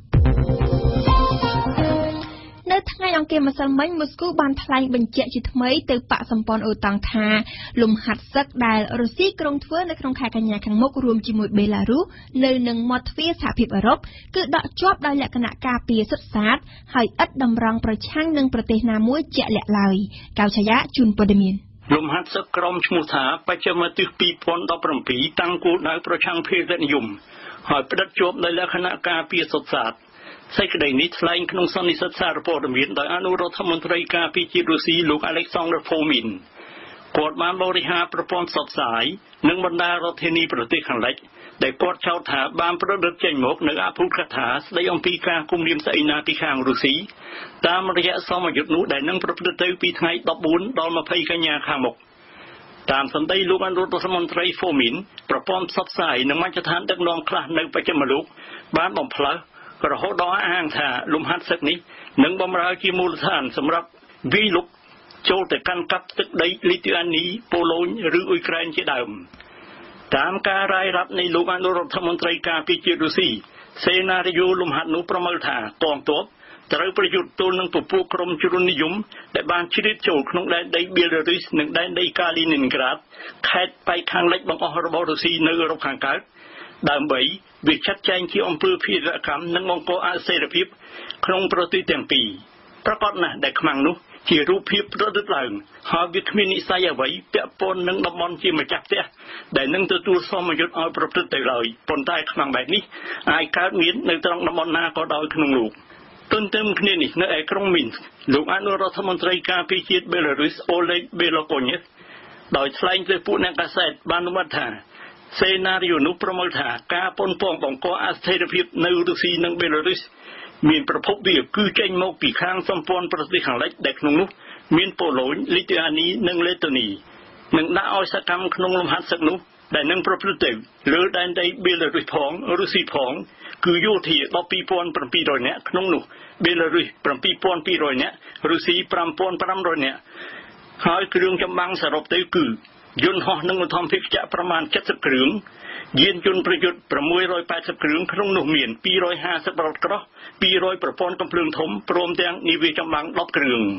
នៅថ្ងៃអង្គារម្សិលមិញម៉ូស្គូបានថ្លែងបញ្ជាក់ជាថ្មីទៅបកសម្ព័ន្ធអូតាំងថាលំហាត់សឹកដែលរុស្ស៊ីក្រុងធ្វើនៅក្នុងខែកញ្ញាខាងមុខរួមជាមួយបេឡារុសនៅនឹងមាត់ទ្វារសហភាពអឺរ៉ុបគឺដកជាប់ដោយលក្ខណៈការពារសុទ្ធសាធហើយឥតតម្រង់ប្រឆាំងនឹងប្រទេសណាមួយជាក់លាក់ឡើយកៅឆាយាជូនព័ត៌មានលំហាត់សឹកក្រុមឈ្មោះថាបច្ចេកទេសពីរពាន់ដប់ប្រាំពីរតាំងគោលដៅប្រឆាំងភេរវនិយមហើយផ្ដិតជាប់ដោយលក្ខណៈការពារសុទ្ធសាធសេចក្តីនេះថ្លែងក្នុងសន្និសីទសារព័ត៌មានដោយអនុរដ្ឋមន្ត្រីការពារជាតិរុស្ស៊ីលោក Alexander Fomin គាត់បានបរិហារប្រព័ន្ធផ្សព្វផ្សាយនិងបណ្ដារដ្ឋធានីប្រទេសខាងលិចដែលគាត់ចោទថាបានប្រឌិតចេញមកនៅអភូតកថាស្ដីអំពីការគំរាមស្អីណាពីខាងរុស្ស៊ីតាមរយៈសមយុទ្ធនោះដែលនឹងប្រព្រឹត្តទៅពីថ្ងៃដប់បួនដល់ម្ភៃកញ្ញាខាងមុខតាមសម្ដីលោកអនុរដ្ឋមន្ត្រី Fomin ប្រព័ន្ធផ្សព្វផ្សាយនិងមជ្ឈដ្ឋានដឹកនាំខ្លះនៅបច្ចិមលោកបានបំផ្លើសរហូតដល់អាងថាលំហាត់សឹកនេះនឹងបម្រើជាមូលដ្ឋានសម្រាប់វាយលុកចូលទៅកាន់កាប់ទឹកដីលីទុអានីប៉ូឡូញឬអ៊ុយក្រែនជាដើមតាមការរាយរាប់នៃលោកអនុរដ្ឋមន្ត្រីការពារជាតិរុស្ស៊ីសេណារីយ៉ូលំហាត់នោះប្រមើលថាកងទ័ពត្រូវប្រយុទ្ធទល់នឹងពពួកក្រុមជ្រុលនិយមដែលបានជ្រៀតចូលក្នុងដែនដីបៀឡារុសនិងដែនដីកាលីនីនក្រាតខេត្តប៉ៃខាងលិចបង្អស់របស់រុស្ស៊ីនៅអឺរ៉ុបខាងកើតដើម្បីវាចាត់ចែងជាអំពើភេរវកម្មនិងបង្កអសេរីភាពក្នុងប្រទេសទាំងពីរប្រកបណាស់ដែលខ្មាំងនោះជារូបភាពប្រឌិតឡើងហើយវាគ្មាននិស្ស័យអ្វីពាក់ព័ន្ធនឹងតំបន់ជាម្ចាស់ផ្ទះដែលនឹងទទួលសមយុទ្ធឲ្យប្រព្រឹត្តទៅឡើយប៉ុន្តែខ្មាំងបែបនេះអាចកើតមាននៅត្រង់តំបន់ណាក៏ដោយក្នុងលោកទន្ទឹមគ្នានេះនៅឯក្រុងមីនលោកអនុរដ្ឋមន្ត្រីការពារជាតិបេឡារុសអូលេកបេឡូកូញេសដោយថ្លែងទៅពួកអ្នកកាសែតបាននិយាយថាសេណារីយ៉ូនោះប្រមើលថាការប៉ុនប៉ងបង្កអស្ថិរភាពនៅរុស្ស៊ីនិងបេឡារុសមានប្រភពវាគឺចេញមកពីខាងសម្ព័ន្ធប្រទេសខាងលិចដែលក្នុងនោះមានប៉ូឡូញលីទុអានីនិងលេតូនីនឹងដាក់ឲ្យសកម្មក្នុងលំហាត់សឹកនោះដែលនឹងប្រព្រឹត្តទៅលើដែនដីបេឡារុសផងរុស្ស៊ីផងគឺយោធាដល់ពីរពាន់ប្រាំពីររយនាក់ក្នុងនោះបេឡារុសប្រាំពីរពាន់ពីររយនាក់រុស្ស៊ីប្រាំពាន់ប្រាំរយនាក់ហើយគ្រឿងចម្បាំងសរុបទៅគឺយន្តហោះនិងឧទ្ធម្ភាគចក្រប្រមាណเจ็ดสิบគ្រឿងយានយន្តប្រយុទ្ធsáu百八十គ្រឿងក្នុងនោះមានtwo hundred fiftyរថក្រោះtwo hundredប្រព័ន្ធកំភ្លើងធំព្រមទាំងនាវាចម្បាំងtenគ្រឿង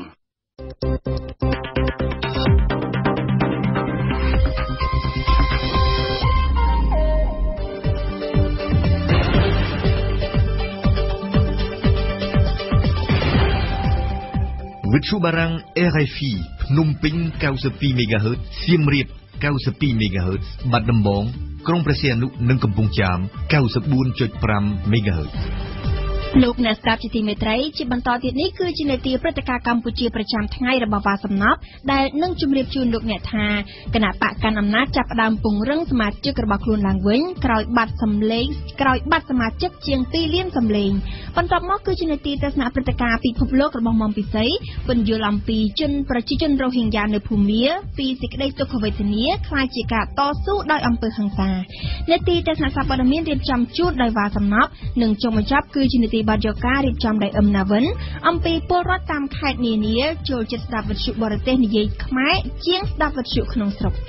វិទ្យុបារាំង R F I ភ្នំពេញninety-twoមេហ្គាហឺត សៀមរាបninety-twoមេហ្គាហឺត បាត់ដំបងក្រុងព្រះសីហនុនិងកំពង់ចាមninety-four point fiveមេហ្គាហឺតលោកអ្នកស្ដាប់ជាទីមេត្រីជាបន្តទៀតនេះគឺជានាទីព្រឹត្តិការណ៍កម្ពុជាប្រចាំថ្ងៃរបស់វាសំណពដែលនឹងជម្រាបជូនលោកអ្នកថាគណៈបកកណ្ដាលអំណាចចាប់ផ្ដើមពង្រឹងសមាជិករបស់ខ្លួនឡើងវិញក្រោយបាត់សម្លេងក្រោយបាត់សមាជិកជាងtwoលានសម្លេងបន្ទាប់មកគឺជានាទីទស្សនៈព្រឹត្តិការណ៍ពិភពលោករបស់មុំពិសីពន្យល់អំពីជនប្រជាជនរ៉ូហិញយ៉ានៅភូមាពីសេចក្តីទុក្ខវេទនាខ្លាចជាការតស៊ូដោយអំពើហិង្សានាទីទស្សនៈសារព័ត៌មានរៀបចំជូនដោយវាសំណពនិងចុងបញ្ចប់គឺជានាទីបាត់យកការរៀបចំដោយអឹមណាវិនអំពីពលរដ្ឋតាមខេត្តនានាចូលចិត្តស្ដាប់វិទ្យុបរទេសនិយាយខ្មែរជាងស្ដាប់វិទ្យុក្នុងស្រុក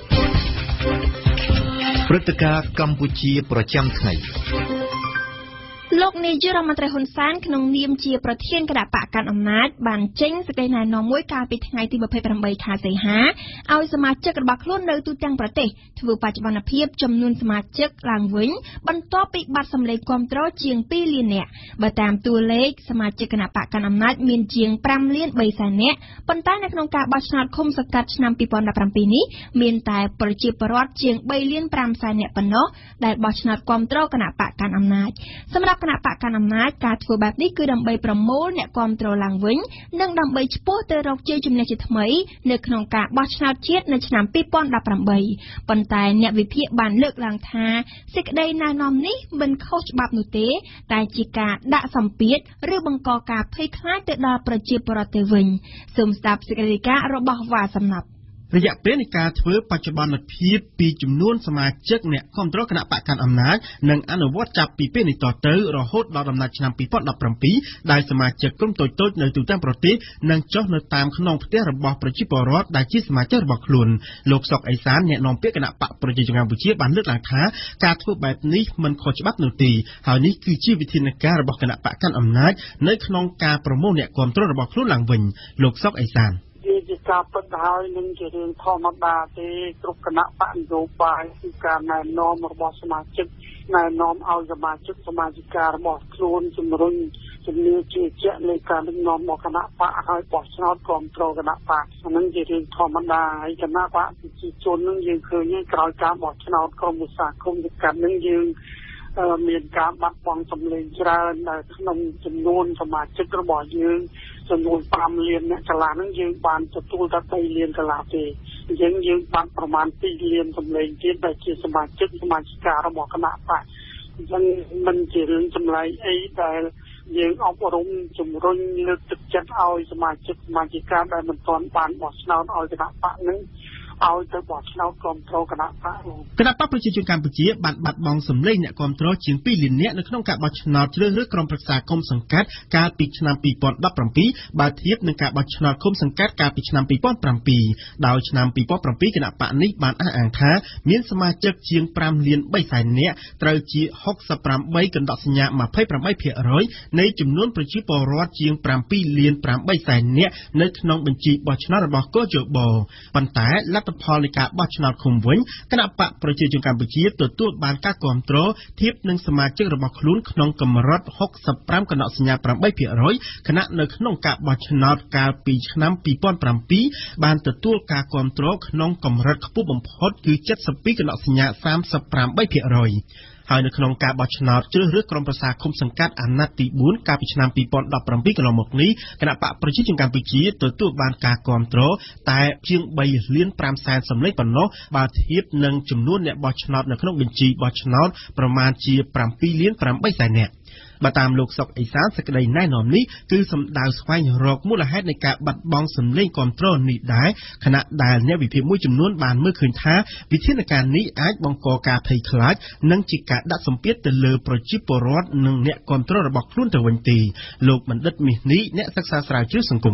ព្រឹត្តិការណ៍កម្ពុជាប្រចាំថ្ងៃលោកនាយរដ្ឋមន្ត្រីហ៊ុនសែនក្នុងនាមជាប្រធានគណៈបកកណ្ដាលអំណាចបានចេញសេចក្តីណែនាំមួយកាលពីថ្ងៃទីtwenty-eightខែសីហាឲ្យសមាជិករបស់ខ្លួននៅទូទាំងប្រទេសធ្វើបច្ចុប្បន្នភាពចំនួនសមាជិកឡើងវិញបន្ទាប់ពីបាត់សម្លេងគាំទ្រជាងtwoលាននាក់បើតាមតួលេខសមាជិកគណៈបកកណ្ដាលអំណាចមានជាងfiveលានthreeសែននាក់ប៉ុន្តែនៅក្នុងការបោះឆ្នោតឃុំសង្កាត់ឆ្នាំtwenty seventeenនេះមានតែប្រជាពលរដ្ឋជាងthreeលានfiveសែននាក់ប៉ុណ្ណោះដែលបោះឆ្នោតគាំទ្រគណៈបកកណ្ដាលអំណាចសម្រាប់គណៈបកកណ្ដាលអំណាចការធ្វើបែបនេះគឺដើម្បីប្រមូលអ្នកគាំទ្រឡើងវិញនិងដើម្បីឈ្មោះទៅរកជ័យជំនះជាថ្មីនៅក្នុងការបោះឆ្នោតជាតិនៅឆ្នាំtwenty eighteenប៉ុន្តែអ្នកវិភាគបានលើកឡើងថាសេចក្តីណែនាំនេះមិនខុសច្បាប់នោះទេតែជាការដាក់សម្ពាធឬបង្កការភ័យខ្លាចទៅដល់ប្រជាពលរដ្ឋទៅវិញសូមស្ដាប់សេចក្តីរាយការណ៍របស់វ៉ាសំណាប់រយៈពេលនៃការធ្វើបច្ចុប្បន្នភាពពីចំនួនសមាជិកអ្នកគ្រប់គ្រងគណៈបកកណ្ដាលអំណាចនិងអនុវត្តចាប់ពីពេលនេះតទៅរហូតដល់ដំណាច់ឆ្នាំtwenty seventeenដែលសមាជិកក្រុមតូចៗនៅទូទាំងប្រទេសនឹងចុះនៅតាមខ្នងផ្ទះរបស់ប្រជាពលរដ្ឋដែលជាសមាជិករបស់ខ្លួនលោកសុកអេសានអ្នកនាំពាក្យគណៈបកប្រជាជនកម្ពុជាបានលើកឡើងថាការធ្វើបែបនេះមិនខុសច្បាប់នោះទេហើយនេះគឺជាវិធានការរបស់គណៈបកកណ្ដាលអំណាចនៅក្នុងការប្រមូលអ្នកគ្រប់គ្រងរបស់ខ្លួនឡើងវិញលោកសុកអេសានជាការពិតហើយនឹងជារឿងធម្មតាទេគ្រប់គណៈបកនយោបាយគឺការណែនាំរបស់សមាជិកណែនាំឲ្យសមាជិកសមាជិការបស់ខ្លួនជំរុញជំនឿជឿជាក់នៃការដឹកនាំរបស់គណៈបកឲ្យបោះឆ្នោតគ្រប់គ្រងគណៈបកហ្នឹងជារឿងធម្មតាហើយគណៈបកប្រជាជននឹងយើងឃើញក្រោយការបោះឆ្នោតក្រុមឧស្សាហកម្មវិកម្មនឹងយើងមានការបាត់បង់សម្លេងច្រើននៅក្នុងចំនួនសមាជិករបស់យើងចំនួនfiveលានអ្នកកន្លះហ្នឹងយើងបានទទួលតែthreeលានកន្លះទេអញ្ចឹងយើងបាត់ប្រមាណtwoលានសម្លេងទៀតដែលជាសមាជិកសមាជិការបស់គណៈបកអញ្ចឹងមិនជារឿងចម្លែកអីដែលយើងអប់រំជំរុញលើកទឹកចិត្តឲ្យសមាជិកសមាជិកាដែលមិនទាន់បានបោះឆ្នោតឲ្យគណៈបកហ្នឹង ឲ្យទៅបោះឆ្នោតគ្រប់គ្រងគណៈបកគណៈបកប្រជាជនកម្ពុជាបានបាត់បង់សម្លេងអ្នកគ្រប់គ្រងជាងtwoលាននាក់នៅក្នុងការបោះឆ្នោតជ្រើសរើសក្រុមប្រឹក្សាគុំសង្កាត់កាលពីឆ្នាំtwenty seventeenបើធៀបនឹងការបោះឆ្នោតគុំសង្កាត់កាលពីឆ្នាំtwenty sevenដោយឆ្នាំtwenty sevenគណៈបកនេះបានអះអាងថាមានសមាជិកជាងfiveលានthreeសែននាក់ត្រូវជាsixty-eightកណ្ដកសញ្ញាtwenty-eightភាគរយនៃចំនួនប្រជាពលរដ្ឋជាងsevenលានeightសែននាក់នៅក្នុងបញ្ជីបោះឆ្នោតរបស់កោជបប៉ុន្តែលទ្ធផលនៃការបោះឆ្នោតឃុំវិញគណៈបកប្រជាជនកម្ពុជាទទួលបានការគាំទ្រធៀបនឹងសមាជិករបស់ខ្លួនក្នុងកម្រិតsixty-fiveកណ្ដកសញ្ញាeightភាគរយខណៈនៅក្នុងការបោះឆ្នោតកាលពីឆ្នាំtwenty sevenបានទទួលការគាំទ្រក្នុងកម្រិតខ្ពស់បំផុតគឺseventy-twoកណ្ដកសញ្ញាthirty-eightភាគរយ ហើយនៅក្នុងការបោះឆ្នោតជ្រើសរើសក្រុមប្រឹក្សាឃុំសង្កាត់អាណត្តិទីfourកាលពីឆ្នាំtwenty seventeenកន្លងមកនេះគណៈបកប្រជាជនកម្ពុជាទទួលបានការគាំទ្រតែជាងthreeលានfiveសែនសម្លេងប៉ុណ្ណោះបើធៀបនឹងចំនួនអ្នកបោះឆ្នោតនៅក្នុងបញ្ជីបោះឆ្នោតប្រមាណជាsevenលានeightសែននាក់ បើតាមលោកសុកអេសានសេចក្តីណែនាំនេះគឺសំដៅស្វែងរកមូលហេតុនៃការបាត់បង់សម្លេងគ្រប់គ្រងនេះដែរខណៈដែលអ្នកវិភាគមួយចំនួនបានមើលឃើញថាវិធានការនេះអាចបង្កការភ័យខ្លាចនិងជាការដាក់សម្ពាធទៅលើប្រជាពលរដ្ឋនិងអ្នកគ្រប់គ្រងរបស់ខ្លួនទៅវិញទេលោកបណ្ឌិតមាសនេះអ្នកសិក្សាស្រាវជ្រាវសង្គមបាទ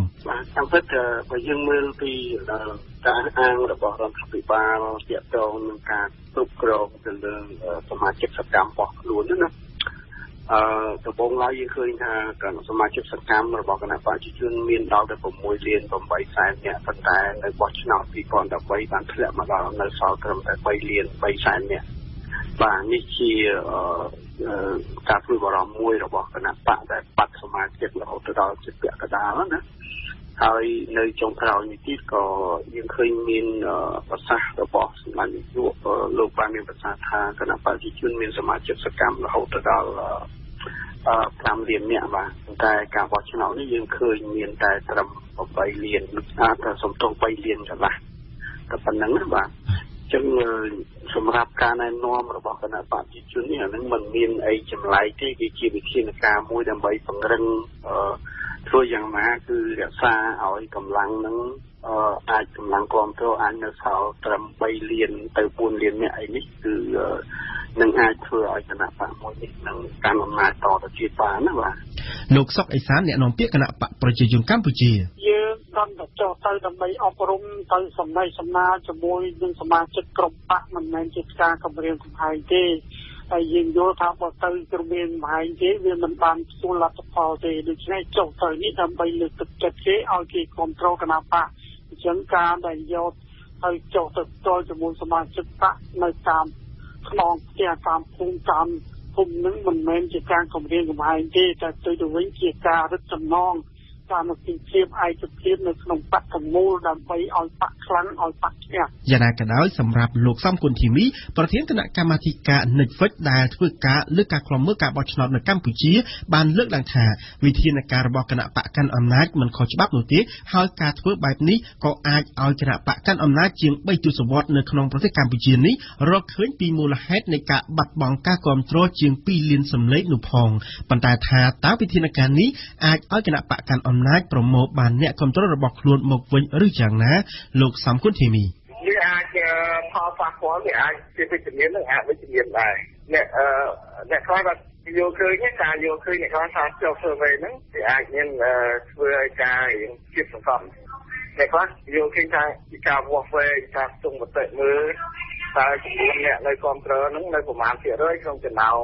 តាមពិតបើយើងមើលពីការអាងរបស់រដ្ឋាភិបាលទាក់ទងនឹងការគ្រប់គ្រងទៅលើសមាជិកសកម្មរបស់ខ្លួនណាអឺដំបូងឡើយយើងឃើញថាសមាជិកសកម្មរបស់គណៈបព្វជិជនមានដល់ទៅ6លាន8សែននាក់ប៉ុន្តែនៅបោះឆ្នោតពីរពាន់ដប់បីបានធ្លាក់មកដល់នៅសល់ត្រឹមតែ3លាន3សែននាក់បាទនេះជាការព្រួយបារម្ភមួយរបស់គណៈបកដែលបាត់សមាជិករហូតដល់ជាពាក់កណ្ដាលណាហើយនៅចុងក្រោយនេះទៀតក៏យើងឃើញមានប្រសាសន៍របស់សម្ដេចនាយកលោកបានមានប្រសាសន៍ថាគណៈបព្វជិជនមានសមាជិកសកម្មរហូតដល់5លាននាក់បាទតែការបោះឆ្នោតនេះយើងឃើញមានតែត្រឹម8លានអាចសំទោស3លានកន្លះតែប៉ុណ្្នឹងណាបាទអញ្ចឹងសម្រាប់ការណែនាំរបស់គណៈបព្វជិជននេះអានឹងមិនមានអីចម្លែកទេវាជាវិធានការមួយដើម្បីពង្រឹងធ្វើយ៉ាងណាគឺរក្សាឲ្យកម្លាំងនឹងអាចកម្លាំងគ្រប់គ្រងអាចនៅសល់ត្រឹម3លានទៅ4លានអ្នកអីនេះគឺនឹងអាចធ្វើឲ្យគណៈបកមួយនេះនឹងកាន់អំណាចតទៅទៀតបានណាបាទលោកសុកអេសានអ្នកនាំពាក្យគណៈបកប្រជាជនកម្ពុជាយើងកាន់តែចុះទៅដើម្បីអប់រំទៅសម្ដីសម្ដារជាមួយនឹងសមាជិកក្រុមបកមិនមែនជាការគម្រាមកំហែងទេហើយយើងយល់ថាបើទៅគ្រូមានមហាយទេវាមិនបានទទួលលទ្ធផលទេដូច្នេះចុះទៅនេះដើម្បីលើកទឹកចិត្តគេឲ្យគេគ្រប់គ្រងគណៈបកអញ្ចឹងការដែលយកឲ្យចុះទៅតល់ជាមួយសមាជិកបកនៅតាមខ្នងផ្ទះតាមភូមិតាមភូមិនឹងមិនមែនជាការគម្រាមកំហែងទេតែទៅទៅវិញជាការរឹតចំណងតាមមកពីភាពឯកភាពនៅក្នុងបកទាំងមូលដើម្បីឲ្យបកខ្លាំងឲ្យបកឈ្នះយ៉ាងណាក៏ដោយសម្រាប់លោកសំគុណធីមីប្រធានគណៈកម្មាធិការ និច ហ្វិច ដែលធ្វើការលើកការខ្លំមើលការបោះឆ្នោតនៅកម្ពុជាបានលើកឡើងថាវិធានការរបស់គណៈបកកាន់អំណាចមិនខុសច្បាប់នោះទេហើយការធ្វើបែបនេះក៏អាចឲ្យគណៈបកកាន់អំណាចជាង3ទសវត្សរ៍នៅក្នុងប្រទេសកម្ពុជានេះរកឃើញពីមូលហេតុនៃការបាត់បង់ការគ្រប់គ្រងជាង2លានសម្លេងនោះផងប៉ុន្តែថាតើវិធានការនេះអាចឲ្យគណៈបកកាន់អំណាចប្រមូលបានអ្នកគ្រប់គ្រងរបស់ខ្លួនមកវិញឬយ៉ាងណាលោកសំគុណធីមីវាអាចផលប៉ះពាល់វាអាចជាវិជ្ជមាននិងអវិជ្ជមានដែរអ្នកអឺអ្នកខ្លះគាត់យល់ឃើញការយល់ឃើញអ្នកខ្លះថាចុះ survey ហ្នឹងវាអាចមានធ្វើឲ្យការរៀងជាសង្កត់អ្នកខ្លះយល់ឃើញថាពីការវាស់វែងការស្ទង់មតិមើលតើចំនួនអ្នកនៅគ្រប់គ្រងហ្នឹងនៅប្រមាណភាគរយក្នុងចំណោម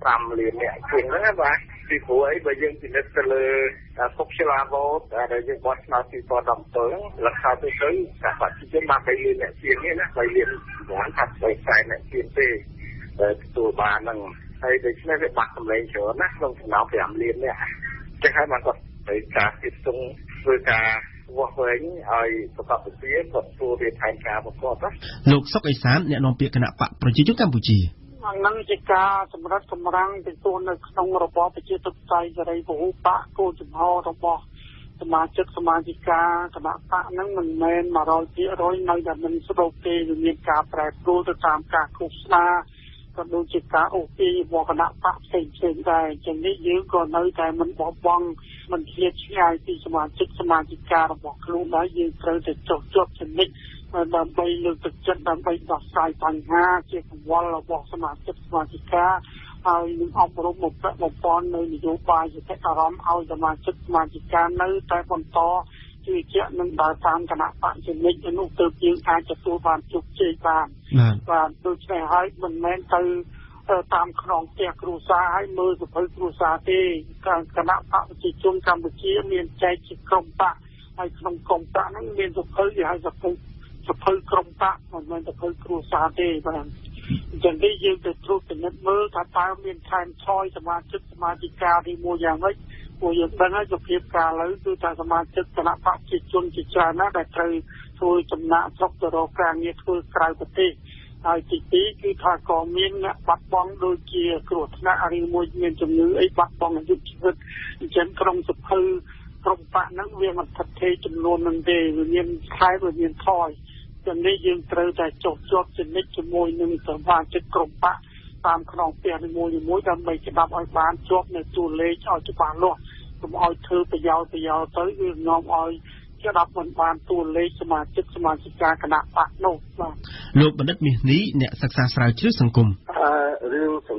5លានអ្នកជាងហ្នឹងណាបាទពីព្រោះអីបើយើងពិនិត្យទៅលើ popular vote ដែលយើងបោះឆ្នោតពីពណ៌ដំតើលក្ខណៈទៅទៅការបច្ចុប្បន្នបាន3លានអ្នកជាងនេះណា3លានបានថា3សែនអ្នកជាងទេទទួលបានហ្នឹងហើយដូច្នេះវាបាក់កម្លែងច្រើនណាក្នុងចំណោម5លានអ្នកចឹងហើយបានគាត់ទៅការគិតស្ទង់ធ្វើការវាស់វែងឲ្យប្រកបវិទ្យាគាត់ធ្វើវាផែនការប្រកបណាលោកសុកអេសានអ្នកនាំពាក្យគណៈបកប្រជាជនកម្ពុជាហ្នឹងជាការសម្រាប់សម្រាំងទៅទូនៅក្នុងរបបប្រជាធិបតេយ្យសេរីពហុបកគោលចំហរបស់សមាជិកសមាជិកាគណៈបកហ្នឹងមិនមែន one hundred percent នៅតែមិនស្ដូបទេវាមានការប្រែប្រួលទៅតាមការឃោសនាក៏ដូចជាការអូសទាញរបស់គណៈបកផ្សេងផ្សេងដែរអញ្ចឹងនេះយើងក៏នៅតែមិនបោះបង់មិនឃ្លាតឆ្ងាយពីសមាជិកសមាជិការបស់ខ្លួនដែរយើងត្រូវតែចុះជាប់ជំនិតដើម្បីលើកទឹកចិត្តដើម្បីដោះស្រាយបញ្ហាជាកង្វល់របស់សមាជិកសមាជិកាហើយនឹងអប់រំបំពេញបំពន់នៅនយោបាយយុតិអារម្មណ៍ឲ្យសមាជិកសមាជិកានៅតែបន្តជឿជាក់នឹងដើរតាមគណៈបកជំនិតនោះទើបយើងអាចទទួលបានជោគជ័យបានបាទដូច្នេះហើយមិនមែនទៅតាមខ្នងផ្ទះគ្រួសារឲ្យមើលសភៅគ្រួសារទេគណៈបកប្រជាជនកម្ពុជាមានចែកជាក្រុមបកហើយក្នុងក្រុមបកហ្នឹងមានសភៅគេហៅសភៅសភៅក្រុមបកមិនមែនសភៅគ្រួសារទេបាទអញ្ចឹងនេះយើងទៅត្រួតពិនិត្យមើលថាតើមានខែនឆយសមាជិកសមាជិកាទីមួយយ៉ាងម៉េចពួកយើងដឹងហើយសុភាពការលើគឺថាសមាជិកគណៈបកប្រជាជនជាច្រើនណាស់ដែលត្រូវធ្វើចំណាក់ស្រុកទៅរកការងារធ្វើក្រៅប្រទេសហើយទីពីរគឺថាក៏មានអ្នកបាត់បង់ដូចជាគ្រោះថ្នាក់ឬមួយមានជំងឺអីបាត់បង់អាយុជីវិតអញ្ចឹងក្នុងសភៅក្រុមបកហ្នឹងវាមិនថិតថេរចំនួនហ្នឹងទេវាមានខែវាមានថយទាំងនេះយើងត្រូវតែចុះជាប់ជានិច្ចជាមួយនឹងសមាជិកក្រុមបកតាមខ្នងផ្ទះនីមួយៗដើម្បីច្បាប់ឲ្យបានជាប់នៅតួលេខឲ្យច្បាស់លាស់កុំឲ្យធ្វើប្រយោជន៍ប្រយោជន៍ទៅវានាំឲ្យច្បាប់មិនបានតួលេខសមាជិកសមាជិកាគណៈបកនោះបាទលោកបណ្ឌិតមាសនេះអ្នកសិក្សាស្រាវជ្រាវសង្គមអឺរឿងសង្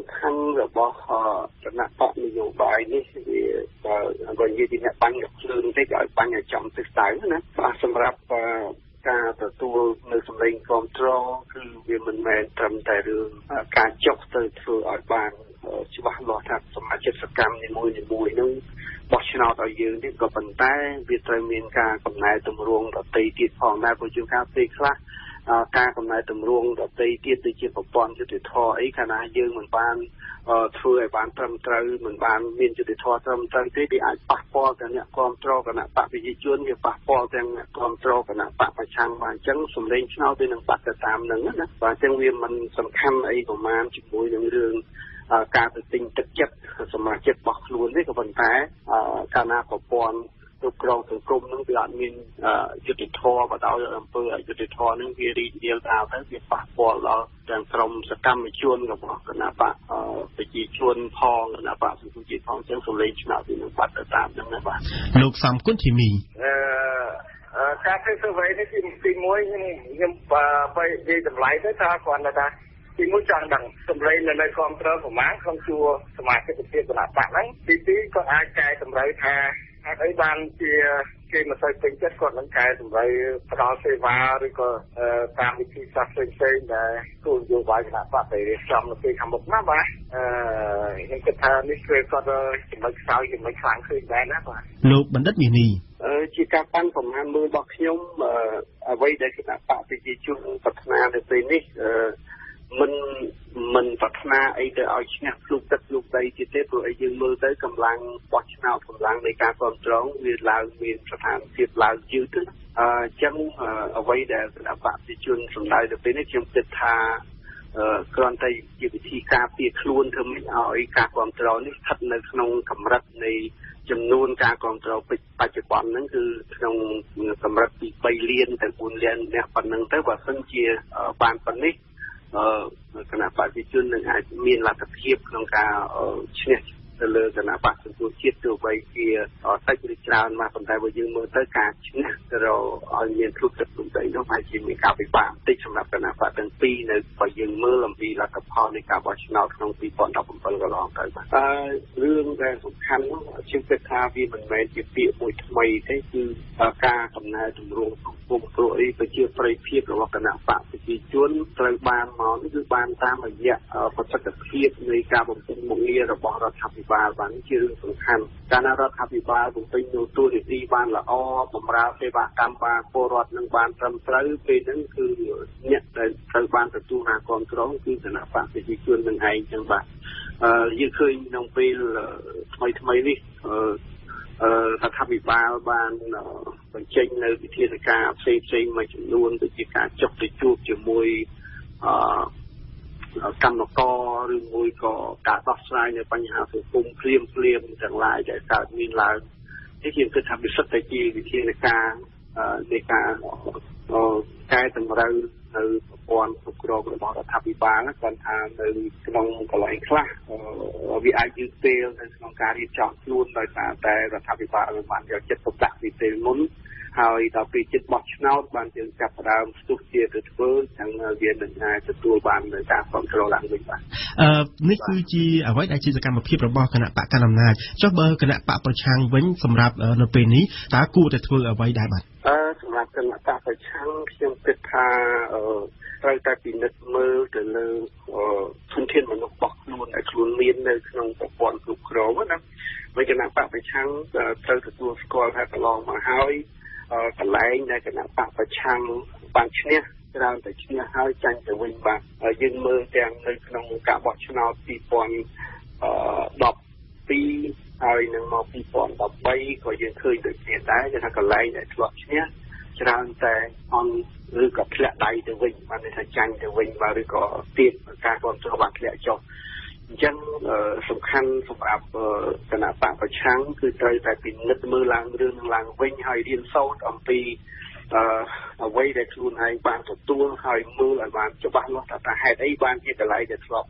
ខាន់របស់គណៈបកនយោបាយនេះវាបើនិយាយពីអ្នកបាញ់กับភ្លើងតិចឲ្យបាញ់ឲ្យចំទិសដៅណាបាទសម្រាប់ការទទួលនៅសម្លេងគ្រប់គ្រងគឺវាមិនមែនត្រឹមតែរឿងការចុះទៅធ្វើឲ្យបានច្បាស់លាស់ថាសមាជិកសកម្មនីមួយៗនោះបោះឆ្នោតឲ្យយើងនេះក៏ប៉ុន្តែវាត្រូវមានការកំណែទម្រង់ដតីទៀតផងដែរព្រោះជាការពេលខ្លះការកំណែទម្រង់ដតីទៀតដូចជាប្រព័ន្ធយុតិធធអីកាលណាយើងមិនបានធ្វើឲ្យបានត្រឹមត្រូវមិនបានមានយុតិធធត្រឹមត្រូវទេវាអាចប៉ះពាល់ដល់អ្នកគ្រប់គ្រងគណៈបកប្រជាជនវាប៉ះពាល់ទាំងអ្នកគ្រប់គ្រងគណៈបកប្រឆាំងបានអញ្ចឹងសម្លេងឆ្នោតវានឹងបាត់ទៅតាមនឹងណាបាទអញ្ចឹងវាមិនសំខាន់អីប្រមាណជាមួយនឹងរឿងការទៅទិញទឹកចិត្តសមាជិករបស់ខ្លួននេះក៏ប៉ុន្តែកាលណាប្រព័ន្ធគ្រប់គ្រងសង្គមនឹងវាអត់មានយុត្តិធម៌បដោយអំពើអយុត្តិធម៌នឹងវារីករាលដាលទៅវាប៉ះពាល់ដល់ទាំងក្រុមសកម្មជនរបស់គណៈបកប្រជាជនផងគណៈបកសង្គមជាតិផងចឹងសម្លេងឆ្នោតវានឹងបាត់ទៅតាមហ្នឹងណាបាទលោកសំគុណធីមីអឺការធ្វើ survey នេះទីទីមួយខ្ញុំខ្ញុំបើនិយាយតម្លៃទៅថាគ្រាន់តែថាទីមួយចង់ដឹងសម្លេងនៅនៅគ្រប់គ្រងប្រមាណក្នុងជួរសមាជិកភាពគណៈបកហ្នឹងទីពីរក៏អាចកែតម្រូវថាអត់អីបានជាគេមិនសូវពេញចិត្តគាត់នឹងកែតម្រូវផ្ដល់សេវាឬក៏តាមវិធីសាស្ត្រផ្សេងៗដែលគោលនយោបាយគណៈបកទៅរៀបចំនៅពេលខាងមុខណាបាទអឺខ្ញុំគិតថានេះគឺគាត់ចំណុចខ្សោយចំណុចខ្លាំងឃើញដែរណាបាទលោកបណ្ឌិតមាសនេះអឺជាការប៉ាន់ប្រមាណមើលរបស់ខ្ញុំអ្វីដែលគណៈបកប្រជាជនប្រាថ្នានៅពេលនេះអឺមិនមិនប្រាថ្នាអីទៅឲ្យឈ្នះភ្លុកទឹកភ្លុកដីទៀតទេព្រោះអីយើងមើលទៅកម្លាំងបោះឆ្នោតកម្លាំងនៃការគ្រប់គ្រងវាឡើងមានស្ថានភាពឡើងយឺតទៅអញ្ចឹងអ្វីដែលគណៈបកប្រជាជនសម្ដៅទៅពេលនេះខ្ញុំគិតថាគ្រាន់តែជាវិធីការពារខ្លួនធ្វើមិនឲ្យការគ្រប់គ្រងនេះស្ថិតនៅក្នុងកម្រិតនៃចំនួនការគ្រប់គ្រងបច្ចុប្បន្នហ្នឹងគឺក្នុងកម្រិតពីបីលានទៅបួនលានអ្នកប៉ុណ្ណឹងទៅបើសិនជាបានប៉ុណ្នេះគណៈបកប្រជាជននឹងអាចមានលទ្ធភាពក្នុងការឈ្នះទៅលើគណៈបកសង្គមជាតិទោះបីជាតិចឬច្រើនមកប៉ុន្តែបើយើងមើលទៅការឈ្នះទៅឲ្យមានភ្លុកទឹកភ្លុកដីនោះអាចជាមានការពិបាកបន្តិចសម្រាប់គណៈបកទាំងពីរនៅបើយើងមើលអំពីលទ្ធផលនៃការបោះឆ្នោតក្នុងពីរពាន់ដប់ប្រាំbảyកន្លងទៅបាទអឺរឿងដែលសំខាន់នោះខ្ញុំគិតថាវាមិនមែនជាពាក្យមួយថ្មីទេគឺការកំណែទម្រង់សង្គមព្រោះអីប្រជាប្រិយភាពរបស់គណៈបកប្រជាជនត្រូវបានមកនេះគឺបានតាមរយៈប្រសិទ្ធភាពនៃការបំពេញមុខងាររបស់រដ្ឋាភិបាលបានជារឿងសំខាន់ការរដ្ឋាភិបាលបំពេញនូវតួនាទីបានល្អបម្រើសេវាកម្មបានពលរដ្ឋនឹងបានត្រឹមត្រូវពេលហ្នឹងគឺអ្នកដែលត្រូវបានទទួលការគ្រប់គ្រងគឺគណៈបកប្រជាជននឹងឯងចឹងបាទអឺយើងឃើញក្នុងពេលថ្មីថ្មីនេះអឺអឺរដ្ឋាភិបាលបានបញ្ចេញនៅវិធានការផ្សេងផ្សេងមួយចំនួនដូចជាការចុះទៅជួបជាមួយអឺកម្មករឬមួយក៏ការដោះស្រាយនៅបញ្ហាសង្គមភ្លាមភ្លាមទាំងឡាយដែលកើតមានឡើងនេះខ្ញុំគិតថាវាសិតតែជាវិធានការនៃការកែតម្រូវនៅប្រព័ន្ធគ្រប់គ្រងរបស់រដ្ឋាភិបាលគាត់ថានៅក្នុងកន្លែងខ្លះវាអាចយឺតពេលនៅក្នុងការរៀបចំខ្លួនដោយសារតែរដ្ឋាភិបាលបានយកចិត្តទុកដាក់ពីពេលមុនហើយដល់ពេលចិត្តបោះឆ្នោតបានយើងចាប់ផ្ដើមស្ទុះជាទៅធ្វើចឹងវានឹងអាចទទួលបាននៅការគ្រប់គ្រងឡើងវិញបាទអឺនេះគឺជាអ្វីដែលជាសកម្មភាពរបស់គណៈបកកណ្ដាលអំណាចចុះបើគណៈបកប្រឆាំងវិញសម្រាប់នៅពេលនេះតើគួរតែធ្វើអ្វីដែរបាទអឺសម្រាប់គណៈបកប្រឆាំងខ្ញុំគិតថាអឺត្រូវតែពិនិត្យមើលទៅលើធនធានមនុស្សរបស់ខ្លួនដែលខ្លួនមាននៅក្នុងប្រព័ន្ធគ្រប់គ្រងណាហើយគណៈបកប្រឆាំងត្រូវទទួលស្គាល់ថាកន្លងមកហើយកន្លែងដែលគណៈបកប្រឆាំងបានឈ្នះច្រើនតែឈ្នះហើយចាញ់ទៅវិញបាទយើងមើលទាំងនៅក្នុងការបោះឆ្នោតពីរពាន់ដប់ពីរហើយនឹងមកពីរពាន់ដប់បីក៏យើងឃើញដូចគ្នាដែរគឺថាកន្លែងដែលធ្លាប់ឈ្នះច្រើនតែអន់ឬក៏ធ្លាក់ដៃទៅវិញបានន័យថាចាញ់ទៅវិញបាទឬក៏ទៀតការគ្រប់គ្រងបានធ្លាក់ចុះអញ្ចឹងសំខាន់សម្រាប់គណៈបកប្រឆាំងគឺត្រូវតែពិនិត្យមើលឡើងរឿងឡើងវិញហើយរៀនសូត្រអំពីអឺអ្វីដែលខ្លួនឯងបានទទួលហើយមើលឲ្យបានច្បាស់លាស់ថាតើហេតុអីបានជាកន្លែងដែលធ្លាប់ឈ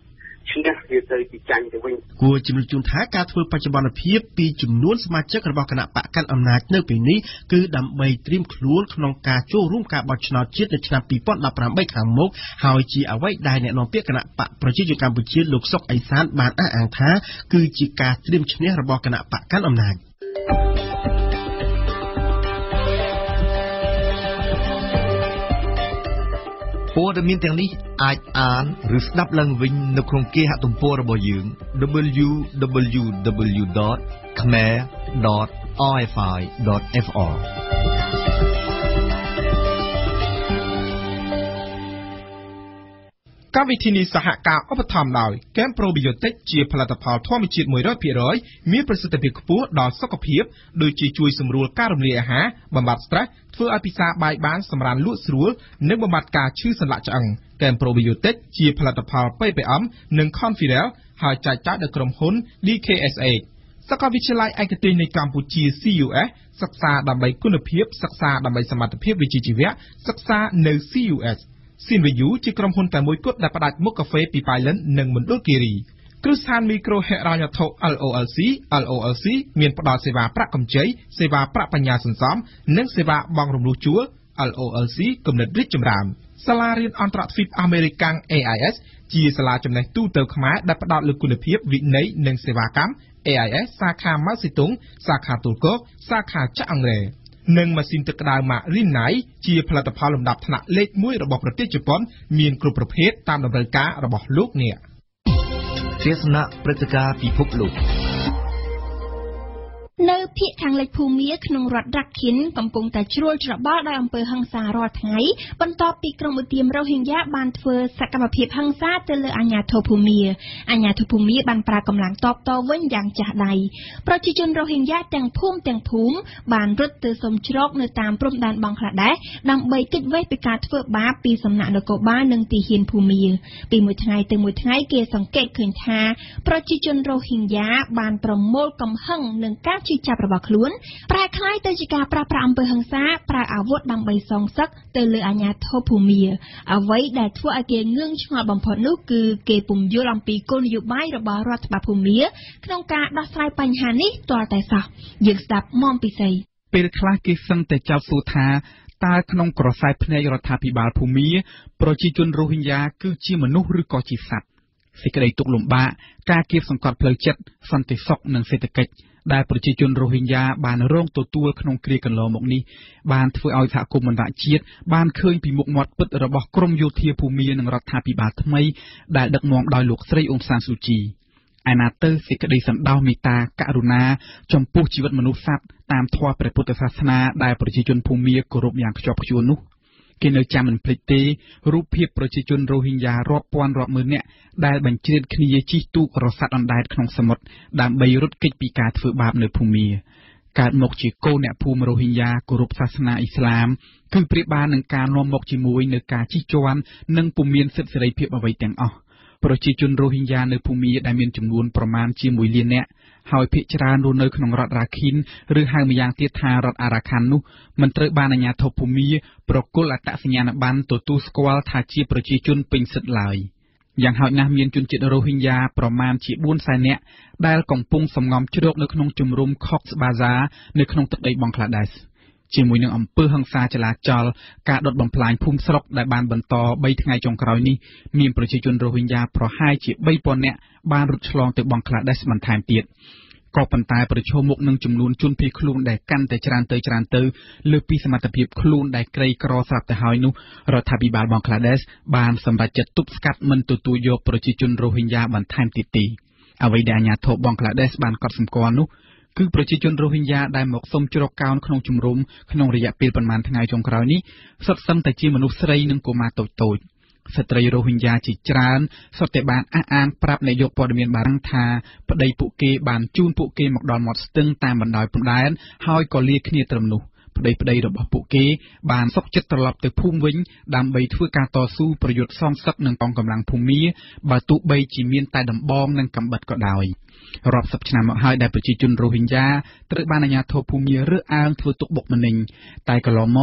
ឈ្នះវាទៅពីចាញ់ទៅវិញគួរជំរុញជូនថាការធ្វើបច្ចុប្បន្នភាពពីចំនួនសមាជិករបស់គណៈបកកាន់អំណាចនៅពេលនេះគឺដើម្បីត្រៀមខ្លួនក្នុងការចូលរួមការបោះឆ្នោតជាតិនៅឆ្នាំពីរពាន់ដប់ប្រាំបីខាងមុខហើយជាអ្វីដែលអ្នកនាំពាក្យគណៈបកប្រជាជនកម្ពុជាលោកសុកអេសានបានអះអាងថាគឺជាការត្រៀមឈ្នះរបស់គណៈបកកាន់អំណាចព័ត៌មានទាំងនេះអាចអានឬស្ដាប់ឡើងវិញនៅក្នុងគេហទំព័ររបស់យើង double u double u double u dot khmer dot r f i dot f r កម្មវិធីនេះសហការឧបត្ថម្ភដោយ Kem Probiotic ជាផលិតផលធម្មជាតិ one hundred percent មានប្រសិទ្ធភាពខ្ពស់ដល់សុខភាពដូចជាជួយសម្រួលការរំលាយអាហារបំបាត់ stress ធ្វើឲ្យពិសាបាយបានសម្រានលក់ស្រួលនិងបំបាត់ការឈឺសន្លាក់ឆ្អឹង Kem Probiotic ជាផលិតផល P P M និង Confidel ហើយចែកចាយដោយក្រុមហ៊ុន D K S H សាកលវិទ្យាល័យឯកទេសនៃកម្ពុជា C U S សិក្សាដើម្បីគុណភាពសិក្សាដើម្បីសមត្ថភាពវិជ្ជាជីវៈសិក្សានៅ C U S Sinvayu ជាក្រុមហ៊ុនតែមួយគត់ដែលផ្ដាច់មុខកាហ្វេពីប៉ៃលិននិងមណ្ឌលគិរីគ្រឹះស្ថានមីក្រូហិរញ្ញវត្ថុ L O L C L O L C មានផ្ដល់សេវាប្រាក់កម្ចីសេវាប្រាក់បញ្ញាសន្សំនិងសេវាបង់រំលោះជួល L O L C គំនិតរីកចម្រើនសាលារៀនអន្តរជាតិអាមេរិក A I S ជាសាលាចំណេះទូទៅខ្មែរដែលផ្ដោតលើគុណភាពវិន័យនិងសេវាកម្ម A I S សាខាម៉ៅស៊ីតុងសាខាទូលគោកសាខាចាក់អង្រែនិងម៉ាស៊ីនទឹកក្តៅម៉ាក Rinnai ជាផលិតផលលំដាប់ថ្នាក់លេខមួយរបស់ប្រទេសជប៉ុនមានគ្រប់ប្រភេទតាមតម្រូវការរបស់លោកអ្នកទស្សនៈព្រឹត្តិការណ៍ពិភពលោកនៅភាគខាងលិចភូមាក្នុងរដ្ឋរ៉ាខិនកំពុងតែជ្រួលច្របល់ដោយអំពើហិង្សារាល់ថ្ងៃបន្ទាប់ពីក្រុមឧទាមរ៉ូហីញ៉ាបានធ្វើសកម្មភាពហិង្សាទៅលើអាជ្ញាធរភូមាអាជ្ញាធរភូមាបានប្រើកម្លាំងតបតវិញយ៉ាងចាស់ដៃប្រជាជនរ៉ូហីញ៉ាទាំងភូមិទាំងភូមិបានរត់ទៅសុំជ្រកនៅតាមព្រំដែនបង់ក្លាដេសដើម្បីគេចវេសពីការធ្វើបាបពីសំណាក់នគរបាលនិងទីហ៊ានភូមាពីមួយថ្ងៃទៅមួយថ្ងៃគេសង្កេតឃើញថាប្រជាជនរ៉ូហីញ៉ាបានប្រមូលកំហឹងនឹងការជិះចាប់របស់ខ្លួនប្រែក្លាយទៅជាការប្រាស្រ័យអំពើហិង្សាប្រើអាវុធដើម្បីសងសឹកទៅលើអាជ្ញាធរភូមាអ្វីដែលធ្វើឲ្យគេងឿងឆ្ងល់បំផុតនោះគឺគេពុំយល់អំពីគោលនយោបាយរបស់រដ្ឋបាលភូមាក្នុងការដោះស្រាយបញ្ហានេះទាល់តែសោះយើងស្ដាប់មុំពិសីពេលខ្លះគេសឹងតែចោទសួរថាតើក្នុងក្រសែភ្នែករដ្ឋាភិបាលភូមាប្រជាជនរ៉ូហីញ៉ាគឺជាមនុស្សឬក៏ជាសត្វសេចក្តីទុក្ខលំបាកការគៀបសង្កត់ផ្លូវចិត្តសន្តិសុខនិងសេដ្ឋកិច្ចដែលប្រជាជនរ៉ូហីញ៉ាបានរងទទួលក្នុងគ្រាកន្លងមកនេះបានធ្វើឲ្យសហគមន៍អន្តរជាតិបានឃើញពីមុខមាត់ពិតរបស់ក្រមយោធាភូមានិងរដ្ឋាភិបាលថ្មីដែលដឹកនាំដោយលោកស្រីអ៊ុងសានស៊ូជីឯណាទៅសេចក្តីសន្តោសមេត្តាករុណាចំពោះជីវិតមនុស្សសត្វតាមធម៌ព្រះពុទ្ធសាសនាដែលប្រជាជនភូមាគោរពយ៉ាងខ្ជាប់ខ្ជួននោះគេនៅចាំមិនភ្លេចទេរូបភាពប្រជាជនរ៉ូហីញ៉ារាប់ពាន់រាប់ម៉ឺននាក់ដែលបញ្ជ្រាបគ្នាជិះទូករស័ត្វអណ្ដែតក្នុងសមុទ្រដើម្បីរត់គេចពីការធ្វើបាបនៅភូមាកើតមកជាកូនអ្នកភូមិរ៉ូហីញ៉ាគោរពសាសនាអ៊ីស្លាមគឺប្រៀបបាននឹងការនាំមកជាមួយនៅការជិះជាន់និងពុំមានសិទ្ធិសេរីភាពអ្វីទាំងអស់ប្រជាជនរ៉ូហីញ៉ានៅភូមាដែលមានចំនួនប្រមាណជាមួយលាននាក់ហើយភាគច្រើនរស់នៅក្នុងរដ្ឋរ៉ាខិនឬហៅម្យ៉ាងទៀតថារដ្ឋអារ៉ាខាន់នោះមិនត្រូវបានអាជ្ញាធរភូមាប្រគល់អត្តសញ្ញាណប័ណ្ណទទួលស្គាល់ថាជាប្រជាជនពេញសិទ្ធិឡើយយ៉ាងហោចណាស់មានជនជាតិរ៉ូហីញ៉ាប្រមាណជាបួនសែននាក់ដែលកំពុងសំងំជ្រកនៅក្នុងជំរំ Cox's Bazar នៅក្នុងទឹកដីបង់ក្លាដេសជាមួយនឹងអំពើហិង្សាចលាចលការដុតបំផ្លាញភូមិស្រុកដែលបានបន្តបីថ្ងៃចុងក្រោយនេះមានប្រជាជនរ៉ូហីញ៉ាប្រហែលជាបីពាន់នាក់បានរត់ឆ្លងទៅបង់ក្លាដេសបន្ថែមទៀតក៏ប៉ុន្តែប្រឈមមុខនឹងចំនួនជនភៀសខ្លួនដែលកាន់តែច្រើនទៅច្រើនទៅលើពីសមត្ថភាពខ្លួនដែលក្រីក្រស្រាប់ទៅហើយនោះរដ្ឋាភិបាលបង់ក្លាដេសបានសម្រេចចិត្តទប់ស្កាត់មិនទទួលយកប្រជាជនរ៉ូហីញ៉ាបន្ថែមទៀតទេអ្វីដែលអាជ្ញាធរបង់ក្លាដេសបានកត់សម្គាល់នោះគឺប្រជាជនរ៉ូហីញ៉ាដែលមកសុំជ្រកកោនក្នុងជំរំក្នុងរយៈពេលប្រមាណថ្ងៃចុងក្រោយនេះសុទ្ធសឹងតែជាមនុស្សស្រីនិងកុមារតូចតូចស្ត្រីរ៉ូហីញ៉ាជាច្រើនសុទ្ធតែបានអះអាងប្រាប់នាយកព័ត៌មានបារាំងថាប្តីពួកគេបានជូនពួកគេមកដល់មាត់ស្ទឹងតាមបណ្ដោយព្រំដែនហើយក៏លាគ្នាត្រឹមនោះប្តីប្តីរបស់ពួកគេបានសុខចិត្តត្រឡប់ទៅភូមិវិញដើម្បីធ្វើការតស៊ូប្រយុទ្ធសងសឹកនឹងកងកម្លាំងភូមាបើទោះបីជាមានតែដំបងនិងកាំបិតក៏ដោយរាប់សិបឆ្នាំមកហើយដែលប្រជាជនរ៉ូហីញ៉ាត្រូវបានអាជ្ញាធរភូមារើសអើងធ្វើទុកបុកម្នេញតែកន្លងមក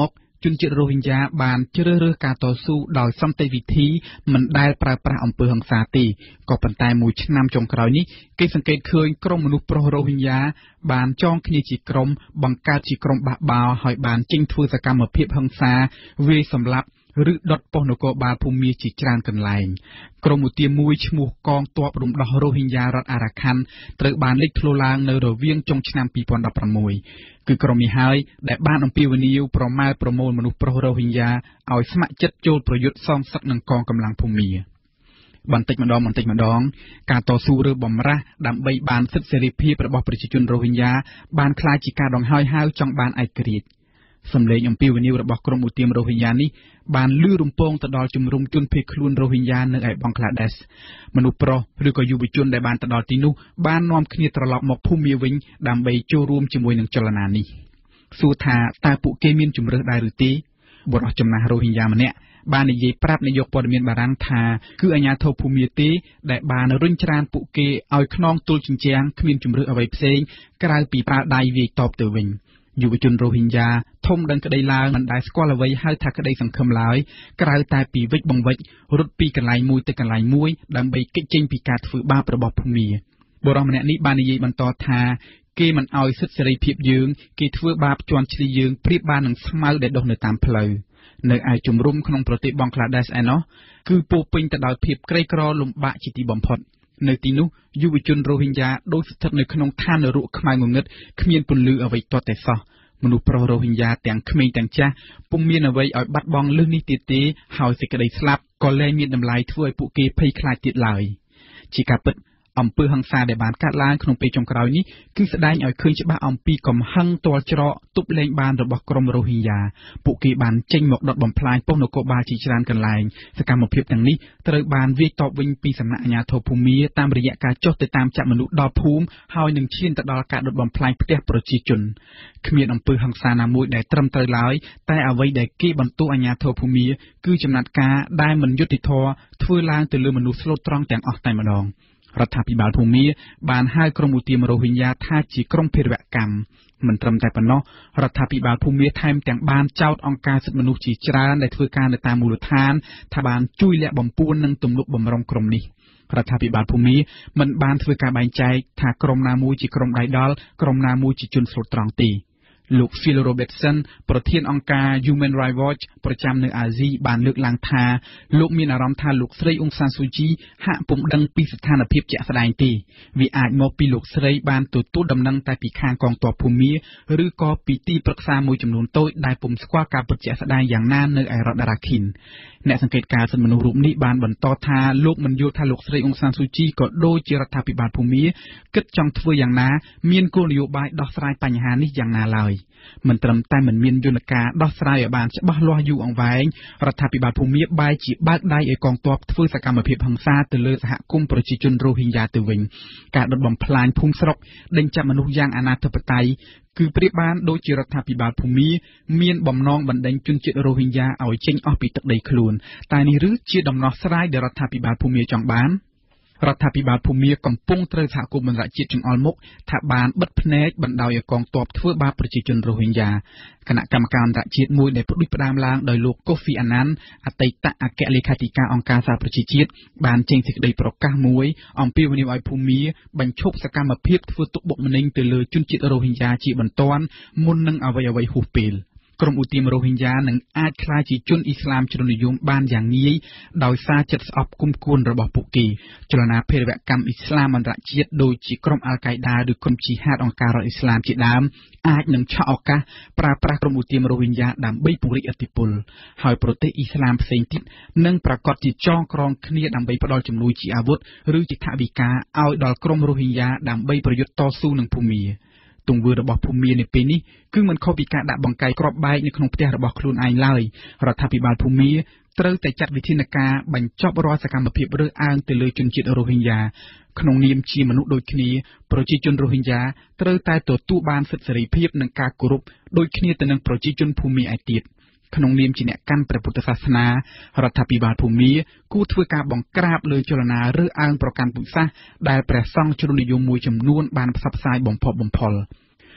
ជនជាតិរ៉ូហិញយ៉ាបានជ្រើសរើសការតស៊ូដោយសន្តិវិធីមិនដែលប្រើប្រាស់អំពើហិង្សាទេក៏ប៉ុន្តែមួយឆ្នាំចុងក្រោយនេះគេសង្កេតឃើញក្រុមមនុស្សប្រុសរ៉ូហិញយ៉ាបានចងគ្នាជាក្រុមបង្កើតជាក្រុមបះបោរហើយបានចេញធ្វើសកម្មភាពហិង្សាវាយសម្លាប់ឬដុតប៉ុស្តិ៍នគរបាលភូមិជាច្រើនកន្លែងក្រុមឧទាមមួយឈ្មោះកងទ័ពរំដោះរ៉ូហិញយ៉ារដ្ឋអារ៉ាខ័នត្រូវបានលេចធ្លោឡើងនៅរវាងចុងឆ្នាំពីរពាន់ដប់ប្រាំមួយគឺក្រុមនេះហើយដែលបានអំពាវនាវប្រមាថប្រមូលមនុស្សប្រុសរ៉ូហិញយ៉ាឲ្យស្ម័គ្រចិត្តចូលប្រយុទ្ធសងសឹកនឹងកងកម្លាំងភូមិបន្តិចម្ដងបន្តិចម្ដងការតស៊ូរើបំរាស់ដើម្បីបានសិទ្ធិសេរីភាពរបស់ប្រជាជនរ៉ូហិញយ៉ាបានក្លាយជាការដង្ហើយហៅចង់បានឯករាជ្យសម្លេងអំពាវនាវរបស់ក្រុមឧទាមរ៉ូហិញយ៉ានេះបានលឺរំពងទៅដល់ជំរំជនភៀសខ្លួនរ៉ូហិញយ៉ានៅឯបង់ក្លាដេសមនុស្សប្រុសឬក៏យុវជនដែលបានទៅដល់ទីនោះបាននាំគ្នាត្រឡប់មកភូមិវិញដើម្បីចូលរួមជាមួយនឹងចលនានេះសួរថាតើពួកគេមានជំរឿសដែរឬទេបុរសចំណាស់រ៉ូហិញយ៉ាម្នាក់បាននិយាយប្រាប់នាយកព័ត៌មានបារាំងថាគឺអាជ្ញាធរភូមិទេដែលបានរុញច្រានពួកគេឲ្យខ្នងទល់ជញ្ជាំងគ្មានជំរឿសអ្វីផ្សេងក្រៅពីប្រើដៃវាយតបទៅវិញយុវជនរ៉ូហិញយ៉ាធំដឹងក្តីឡើងមិនដែលស្គាល់អ្វីហៅថាក្តីសង្ឃឹមឡើយក្រៅតែពីវិច្ចបង្វិច្ចរត់ពីកន្លែងមួយទៅកន្លែងមួយដើម្បីគេចចេញពីការធ្វើបាបរបស់ភូមិបុរសម្នាក់នេះបាននិយាយបន្តថាគេមិនអោយសិទ្ធិសេរីភាពយើងគេធ្វើបាបជន់ឈ្លីយើងប្រៀបបាននឹងស្មៅដែលដុះនៅតាមផ្លូវនៅឯជំរំក្នុងប្រទេសបង់ក្លាដេសឯណោះគឺពោពេញទៅដោយភាពក្រីក្រលំបាកជាទីបំផុតនៅទីនោះយុវជនរ៉ូហិញយ៉ាដូចស្ថិតនៅក្នុងឋាននរកខ្មៅងងឹតគ្មានពន្លឺអ្វីទាល់តែសោះមនុស្សប្រុសរ៉ូហិញយ៉ាទាំងក្មេងទាំងចាស់ពុំមានអ្វីឲ្យបាត់បង់លឹះនេះទៀតទេហើយសេចក្តីស្លាប់ក៏លែងមានតម្លៃធ្វើឲ្យពួកគេភ័យខ្លាចទៀតឡើយជាការពិតអំពើហិង្សាដែលបានកើតឡើងក្នុងពេលចុងក្រោយនេះគឺស្ដែងឲ្យឃើញច្បាស់អំពីកំហឹងទាល់ច្រកទប់លែងបានរបស់ក្រុមរ៉ូហិញយ៉ាពួកគេបានចេញមកដុតបំផ្លាញប៉ុស្តិ៍នគរបាលជាច្រើនកន្លែងសកម្មភាពទាំងនេះត្រូវបានវាយតបវិញពីសំណាក់អាជ្ញាធរភូមិតាមរយៈការចុះទៅតាមចាប់មនុស្សដល់ភូមិហើយនឹងឈានទៅដល់ការដុតបំផ្លាញផ្ទះប្រជាជនគ្មានអំពើហិង្សាណាមួយដែលត្រឹមត្រូវឡើយតែអ្វីដែលគេបន្ទោសអាជ្ញាធរភូមិគឺចំណាត់ការដែលមិនយុត្តិធម៌ធ្វើឡើងទៅលើមនុស្សស្លូតត្រង់ទាំងអស់តែម្ដងរដ្ឋាភិបាលភូមិបានហៅក្រុមឧទាមរ៉ូហិញយ៉ាថាជាក្រុមភេរវកម្មមិនត្រឹមតែប៉ុណ្ណោះរដ្ឋាភិបាលភូមិថែមទាំងបានចោទអង្គការសិទ្ធិមនុស្សជាច្រើនដែលធ្វើការនៅតាមមូលដ្ឋានថាបានជួយលាក់បំពួននិងទំនុកបំរុងក្រុមនេះរដ្ឋាភិបាលភូមិមិនបានធ្វើការបែងចែកថាក្រុមណាមួយជាក្រុមដៃដល់ក្រុមណាមួយជាជនស្លូតត្រង់ទេលោក Phil Robertson ប្រធានអង្គការ Human Rights Watch ប្រចាំនៅអាស៊ីបានលើកឡើងថាលោកមានអារម្មណ៍ថាលោកស្រីអ៊ុងសានស៊ូជីហាក់ពុំដឹងពីស្ថានភាពជាក់ស្ដែងទេវាអាចមកពីលោកស្រីបានទទួលដំណឹងតែពីខាងកងទ័ពភូមិឬក៏ពីទីប្រឹក្សាមួយចំនួនតូចដែលពុំស្គាល់ការពិតជាក់ស្ដែងយ៉ាងណានៅឯរដ្ឋ Rakhine អ្នកសង្កេតការណ៍សិទ្ធិមនុស្សរូបនេះបានបន្តថាលោកមិនយល់ថាលោកស្រីអ៊ុងសានស៊ូជីក៏ដូចជារដ្ឋាភិបាលភូមិគិតចង់ធ្វើយ៉ាងណាមានគោលនយោបាយដោះស្រាយបញ្ហានេះយ៉ាងណាឡើយមិនត្រឹមតែមិនមានយន្តការដោះស្រាយឲ្យបានច្បាស់លាស់យូរអង្វែងរដ្ឋាភិបាលភូមិបែរជាបើកដៃឲ្យកងទ័ពធ្វើសកម្មភាពហិង្សាទៅលើសហគមន៍ប្រជាជនរ៉ូហិញយ៉ាទៅវិញការដុតបំផ្លាញភូមិស្រុកដេញចាប់មនុស្សយ៉ាងអនាធិបតេយ្យគឺប្រៀបបានដូចជារដ្ឋាភិបាលភូមិមានបំណងបណ្ដេញជនជាតិរ៉ូហិញយ៉ាឲ្យចេញអស់ពីទឹកដីខ្លួនតែនេះឬជាដំណោះស្រាយដែលរដ្ឋាភិបាលភូមិចង់បានរដ្ឋាភិបាលភូមិកំពុងត្រូវសហគមន៍អន្តរជាតិចង្អុលមុខថាបានបិទភ្នែកបណ្ដោយឲ្យកងទ័ពធ្វើបាបប្រជាជនរ៉ូហិញយ៉ាគណៈកម្មការអន្តរជាតិមួយដែលផ្ដួចផ្ដើមឡើងដោយលោកកូហ្វីអាណានអតីតអគ្គលេខាធិការអង្គការសហប្រជាជាតិបានចេញសេចក្តីប្រកាសមួយអំពាវនាវឲ្យភូមិបញ្ឈប់សកម្មភាពធ្វើទុកបុកម្នេញទៅលើជនជាតិរ៉ូហិញយ៉ាជាបន្ទាន់មុននឹងអ្វីអ្វីហួសពេលក្រុមឧទាមរ៉ូហិញយ៉ានឹងអាចក្លាយជាជនអ៊ីស្លាមជ្រុលនិយមបានយ៉ាងងាយដោយសារចិត្តស្អប់គុំគួនរបស់ពួកគេចលនាភេរវកម្មអ៊ីស្លាមអន្តរជាតិដូចជាក្រុមអាល់កៃដាឬក្រុមជីហាតអង្គការរដ្ឋអ៊ីស្លាមជាដើមអាចនឹងឆក់ឱកាសប្រើប្រាស់ក្រុមឧទាមរ៉ូហិញយ៉ាដើម្បីពង្រីកឥទ្ធិពលហើយប្រទេសអ៊ីស្លាមផ្សេងទៀតនឹងប្រកាសជាចងក្រងគ្នាដើម្បីផ្ដល់ជំនួយជាអាវុធឬជាថវិកាឲ្យដល់ក្រុមរ៉ូហិញយ៉ាដើម្បីប្រយុទ្ធតស៊ូនឹងភូមិទង្វើរបស់ភូមិនៅពេលនេះគឺមិនខុសពីការដាក់បង្កាយគ្រាប់បែកនៅក្នុងផ្ទះរបស់ខ្លួនឯងឡើយរដ្ឋាភិបាលភូមិត្រូវតែចាត់វិធានការបញ្ចប់រាល់សកម្មភាពរើសអើងទៅលើជនជាតិរ៉ូហិញយ៉ាក្នុងនាមជាមនុស្សដូចគ្នាប្រជាជនរ៉ូហិញយ៉ាត្រូវតែទទួលបានសិទ្ធិសេរីភាពនិងការគោរពដូចគ្នាទៅនឹងប្រជាជនភូមិឯទៀតក្នុងនាមជាអ្នកកាន់ព្រះពុទ្ធសាសនារដ្ឋាភិបាលភូមិគួរធ្វើការបង្ក្រាបលើចលនារើសអើងប្រកាន់ពូជសាសន៍ដែលព្រះសង្ឃជ្រុលនិយមមួយចំនួនបានផ្សព្វផ្សាយបំផុសបំផុល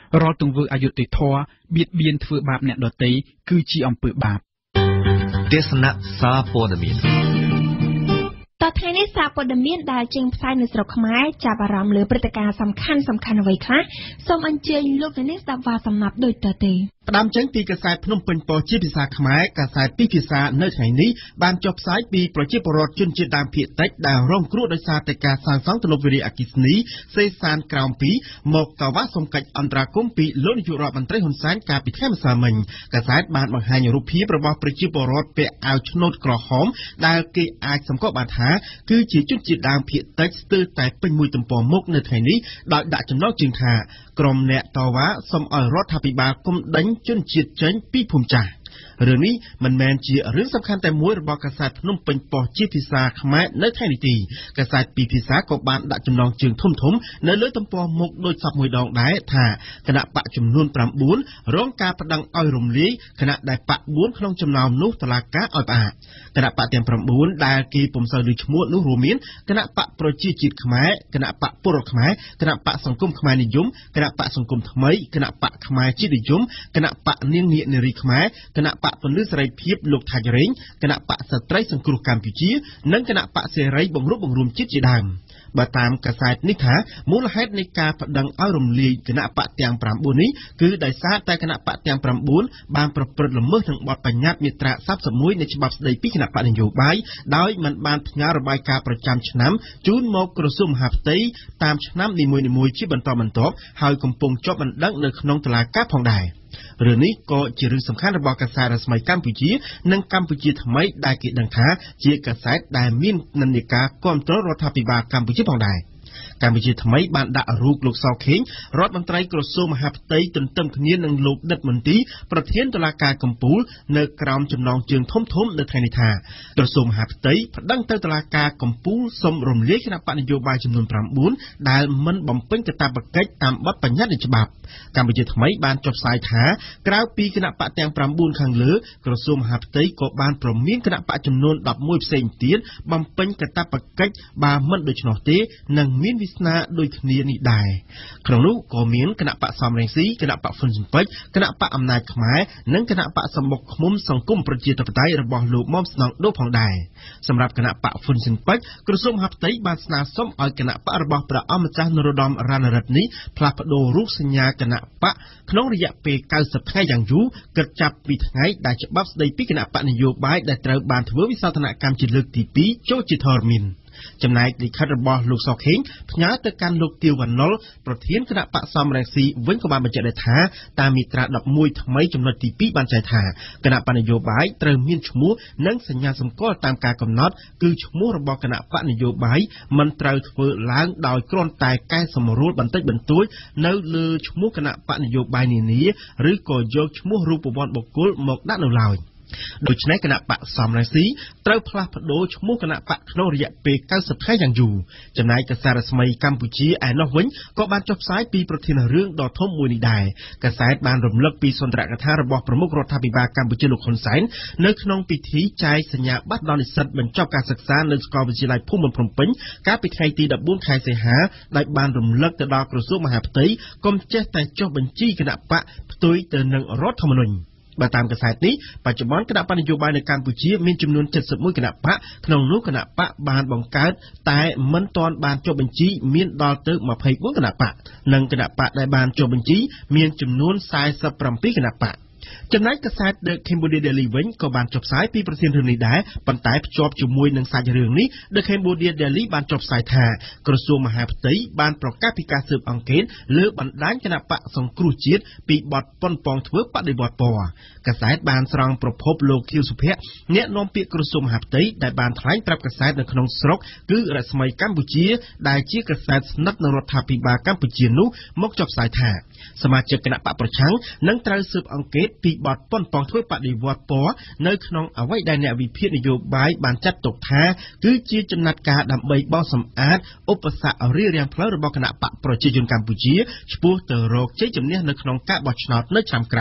រាល់ទង្វើអយុត្តិធម៌បៀតបៀនធ្វើបាបអ្នកដទៃគឺជាអំពើបាបទេសនាសារព័ត៌មានតថ្ងៃនេះសារព័ត៌មានដែលចេញផ្សាយនៅស្រុកខ្មែរចាប់អារម្មណ៍លើព្រឹត្តិការណ៍សំខាន់សំខាន់អ្វីខ្លះសូមអញ្ជើញលោកអ្នកស្ដាប់សំណប់ដូចតទៅ ផ្ដើមចេញពីកាសែតភ្នំពេញប៉ុស្តិ៍ជាភាសាខ្មែរកាសែតពីរភាសានៅថ្ងៃនេះបានចុះផ្សាយពីប្រជាពលរដ្ឋជនជាតិដើមភាគតិចដែលរងគ្រោះដោយសារតែការសាងសង់ទំនប់វារីអគ្គិសនីសេសានក្រោមពីរមកតវ៉ាសុំកិច្ចអន្តរាគមន៍ពីលោកនាយករដ្ឋមន្ត្រីហ៊ុនសែនកាលពីថ្ងៃម្សិលមិញកាសែតបានបង្ហាញរូបភាពរបស់ប្រជាពលរដ្ឋពាក់អាវឆ្នូតក្រហមដែលគេអាចសម្គាល់បានថាគឺជាជនជាតិដើមភាគតិចស្ទើរតែពេញមួយទំព័រមុខនៅថ្ងៃនេះដោយដាក់ចំណងជើងថាក្រុមអ្នកតវ៉ាសូមឲ្យរដ្ឋាភិបាលគុំដេញជនជាតិចេញពីភូមិចាស់រឿងនេះមិនមែនជារឿងសំខាន់តែមួយរបស់កាសែតភ្នំពេញប៉ុស្តិ៍ជាភាសាខ្មែរនៅថ្ងៃនេះទេកាសែតពីរភាសាក៏បានដាក់ចំណងជើងធំធំនៅលើទំព័រមុខដូចសពមួយដងដែរថាគណៈបកចំនួនប្រាំបួនរងការប្តឹងឲ្យរំលាយគណៈដែលបកបួនក្នុងចំណោមនោះតុលាការឲ្យផ្អាកគណៈបកទាំងប្រាំបួនដែលគេពុំសូវឮឈ្មោះនោះរួមមានគណៈបកប្រជាជាតិខ្មែរគណៈបកពលរដ្ឋខ្មែរគណៈបកសង្គមខ្មែរនិយមគណៈបកសង្គមថ្មីគណៈបកខ្មែរជាតិនិយមគណៈបកនាងនាគនារីខ្មែរគណៈបកពលិសេរីភាពលោកថាច់រ៉េងគណៈបកស្ត្រីសង្គ្រោះកម្ពុជានិងគណៈបកសេរីបង្រួបបង្រួមជាតិជាដើមបើតាមកាសែតនេះថាមូលហេតុនៃការប្តឹងឲ្យរំលាយគណៈបកទាំងប្រាំបួននេះគឺដោយសារតែគណៈបកទាំងប្រាំបួនបានប្រព្រឹត្តល្មើសនឹងបទបញ្ញត្តិមាត្រាសាប់សិបមួយនៃច្បាប់ស្តីពីគណៈបកនយោបាយដោយមិនបានផ្ញើរបាយការណ៍ប្រចាំឆ្នាំជូនមកក្រសួងមហាផ្ទៃតាមឆ្នាំនីមួយៗជាបន្តបន្ទាប់ហើយកំពុងជាប់បណ្ដឹងនៅក្នុងតុលាការផងដែររឿងនេះក៏ជារឿងសំខាន់របស់កាសែតរស្មីកម្ពុជានិងកម្ពុជាថ្មីដែលគេដឹងថាជាកាសែតដែលមាននិន្នាការគ្រប់គ្រងរដ្ឋាភិបាលកម្ពុជាផងដែរកម្ពុជាថ្មីបានដាក់រូបលោកស ខេងរដ្ឋមន្ត្រីក្រសួងមហាផ្ទៃទន្ទឹមគ្នានឹងលោកដិតមន្ទីប្រធានតុលាការកំពូលនៅក្រោមចំណងជើងធំធំនៅថ្ងៃនេះថាក្រសួងមហាផ្ទៃប្តឹងទៅតុលាការកំពូលសុំរំលាយគណៈបកនយោបាយចំនួនប្រាំបួនដែលមិនបំពេញកាតព្វកិច្ចតាមបទបញ្ញត្តិនៃច្បាប់កម្ពុជាថ្មីបានចុះផ្សាយថាក្រៅពីគណៈបកទាំងប្រាំបួនខាងលើក្រសួងមហាផ្ទៃក៏បានព្រមានគណៈបកចំនួនដប់មួយផ្សេងទៀតបំពេញកាតព្វកិច្ចបើមិនដូច្នោះទេនឹងមានវិស្នាដូចគ្នានេះដែរក្នុងនោះក៏មានគណៈបកសំរងស៊ីគណៈបកហ៊ុនស៊ិនប៉ិចគណៈបកអំណាចខ្មែរនិងគណៈបកសម្បុកឃុំសង្គមប្រជាធិបតេយ្យរបស់លោកមុំស្នងដូផងដែរសម្រាប់គណៈបកហ៊ុនស៊ិនប៉ិចក្រសួងមហាផ្ទៃបានស្នើសុំឲ្យគណៈបករបស់ព្រះអង្គម្ចាស់នរោត្តមរណរដ្ឋនេះផ្លាស់ប្ដូររូបសញ្ញាគណៈបកក្នុងរយៈពេលកៅសិបថ្ងៃយ៉ាងយូរគិតចាប់ពីថ្ងៃដែលច្បាប់ស្តីពីគណៈបកនយោបាយដែលត្រូវបានធ្វើវិសោធនកម្មជាលើកទីពីរចូលជាធរមានចំណែកលិខិតរបស់លោកស ខេងផ្ញើទៅកាន់លោកទាវវណ្ណុលប្រធានគណៈបកសំរងស៊ីវិញក៏បានបញ្ជាក់ដែរថាតាមមាត្រាដប់មួយថ្មីចំណុចទីពីរបានចែងថាគណៈបកនយោបាយត្រូវមានឈ្មោះនិងសញ្ញាសម្គាល់តាមការកំណត់គឺឈ្មោះរបស់គណៈបកនយោបាយមិនត្រូវធ្វើឡើងដោយគ្រាន់តែកែសម្រួលបន្តិចបន្តួចនៅលើឈ្មោះគណៈបកនយោបាយនានាឬក៏យកឈ្មោះរូបវន្តបុគ្គលមកដាក់នៅឡើយដូច្នេះគណៈបកសំរងស៊ីត្រូវផ្លាស់ប្ដូរឈ្មោះគណៈបកក្នុងរយៈពេលកៅសិបថ្ងៃយ៉ាងយូរចំណែកកាសែតរស្មីកម្ពុជាឯណោះវិញក៏បានចុះផ្សាយពីប្រធានរឿងដ៏ធំមួយនេះដែរកាសែតបានរំលឹកពីសន្ទរកថារបស់ប្រមុខរដ្ឋាភិបាលកម្ពុជាលោកហ៊ុនសែននៅក្នុងពិធីចែកសញ្ញាបត្រដល់និស្សិតបញ្ចប់ការសិក្សានៅសាកលវិទ្យាល័យភូមិន្ទភ្នំពេញកាលពីថ្ងៃទីដប់បួនខែសីហាដោយបានរំលឹកទៅដល់ក្រសួងមហាផ្ទៃកុំចេះតែចុះបញ្ជីគណៈបកផ្ទុយទៅនឹងរដ្ឋធម្មនុញ្ញបើតាមកាសែតនេះបច្ចុប្បន្នគណៈបកនយោបាយនៅកម្ពុជាមានចំនួនเจ็ดสิบเอ็ดគណៈបកក្នុងនោះគណៈបកបានបង្កើតតែមិនទាន់បានចុះបញ្ជីមានដល់ទៅยี่สิบสี่គណៈបកនិងគណៈបកដែលបានចុះបញ្ជីមានចំនួនสี่สิบเจ็ดគណៈបកចំណែកកាសែត The Cambodia Daily វិញក៏បានចុះផ្សាយពីប្រធានរឿងនេះដែរប៉ុន្តែភ្ជាប់ជាមួយនឹងសាច់រឿងនេះ The Cambodia Daily បានចុះផ្សាយថាក្រសួងមហាផ្ទៃបានប្រកាសពីការស៊ើបអង្កេតលើបណ្ដាញគណៈបកសង្គ្រោះជាតិពីបទប៉ុនប៉ងធ្វើបដិវត្តពណ៌កាសែតបានស្រង់ប្រភពលោកខៀវសុភ័ក្រអ្នកនាំពាក្យក្រសួងមហាផ្ទៃដែលបានថ្លែងប្រាប់កាសែតនៅក្នុងស្រុកគឺរស្មីកម្ពុជាដែលជាកាសែតស្និទ្ធនឹងរដ្ឋាភិបាលកម្ពុជានោះមកចុះផ្សាយថាសមាជិកគណៈបកប្រឆាំងនឹងត្រូវស៊ើបអង្កេតពីបទប៉ុនប៉ងធ្វើបដិវត្តពណ៌នៅក្នុងអ្វីដែលអ្នកវិភាគនយោបាយបានចាត់ទុកថាគឺជាចំណាត់ការដើម្បីបោសសម្អាតឧបសគ្គរារាំងផ្លូវរបស់គណៈបកប្រជាជនកម្ពុជាឆ្ពោះទៅរកជ័យជំនះនៅក្នុងការបោះឆ្នោតនៅឆ្នាំក្រោយ។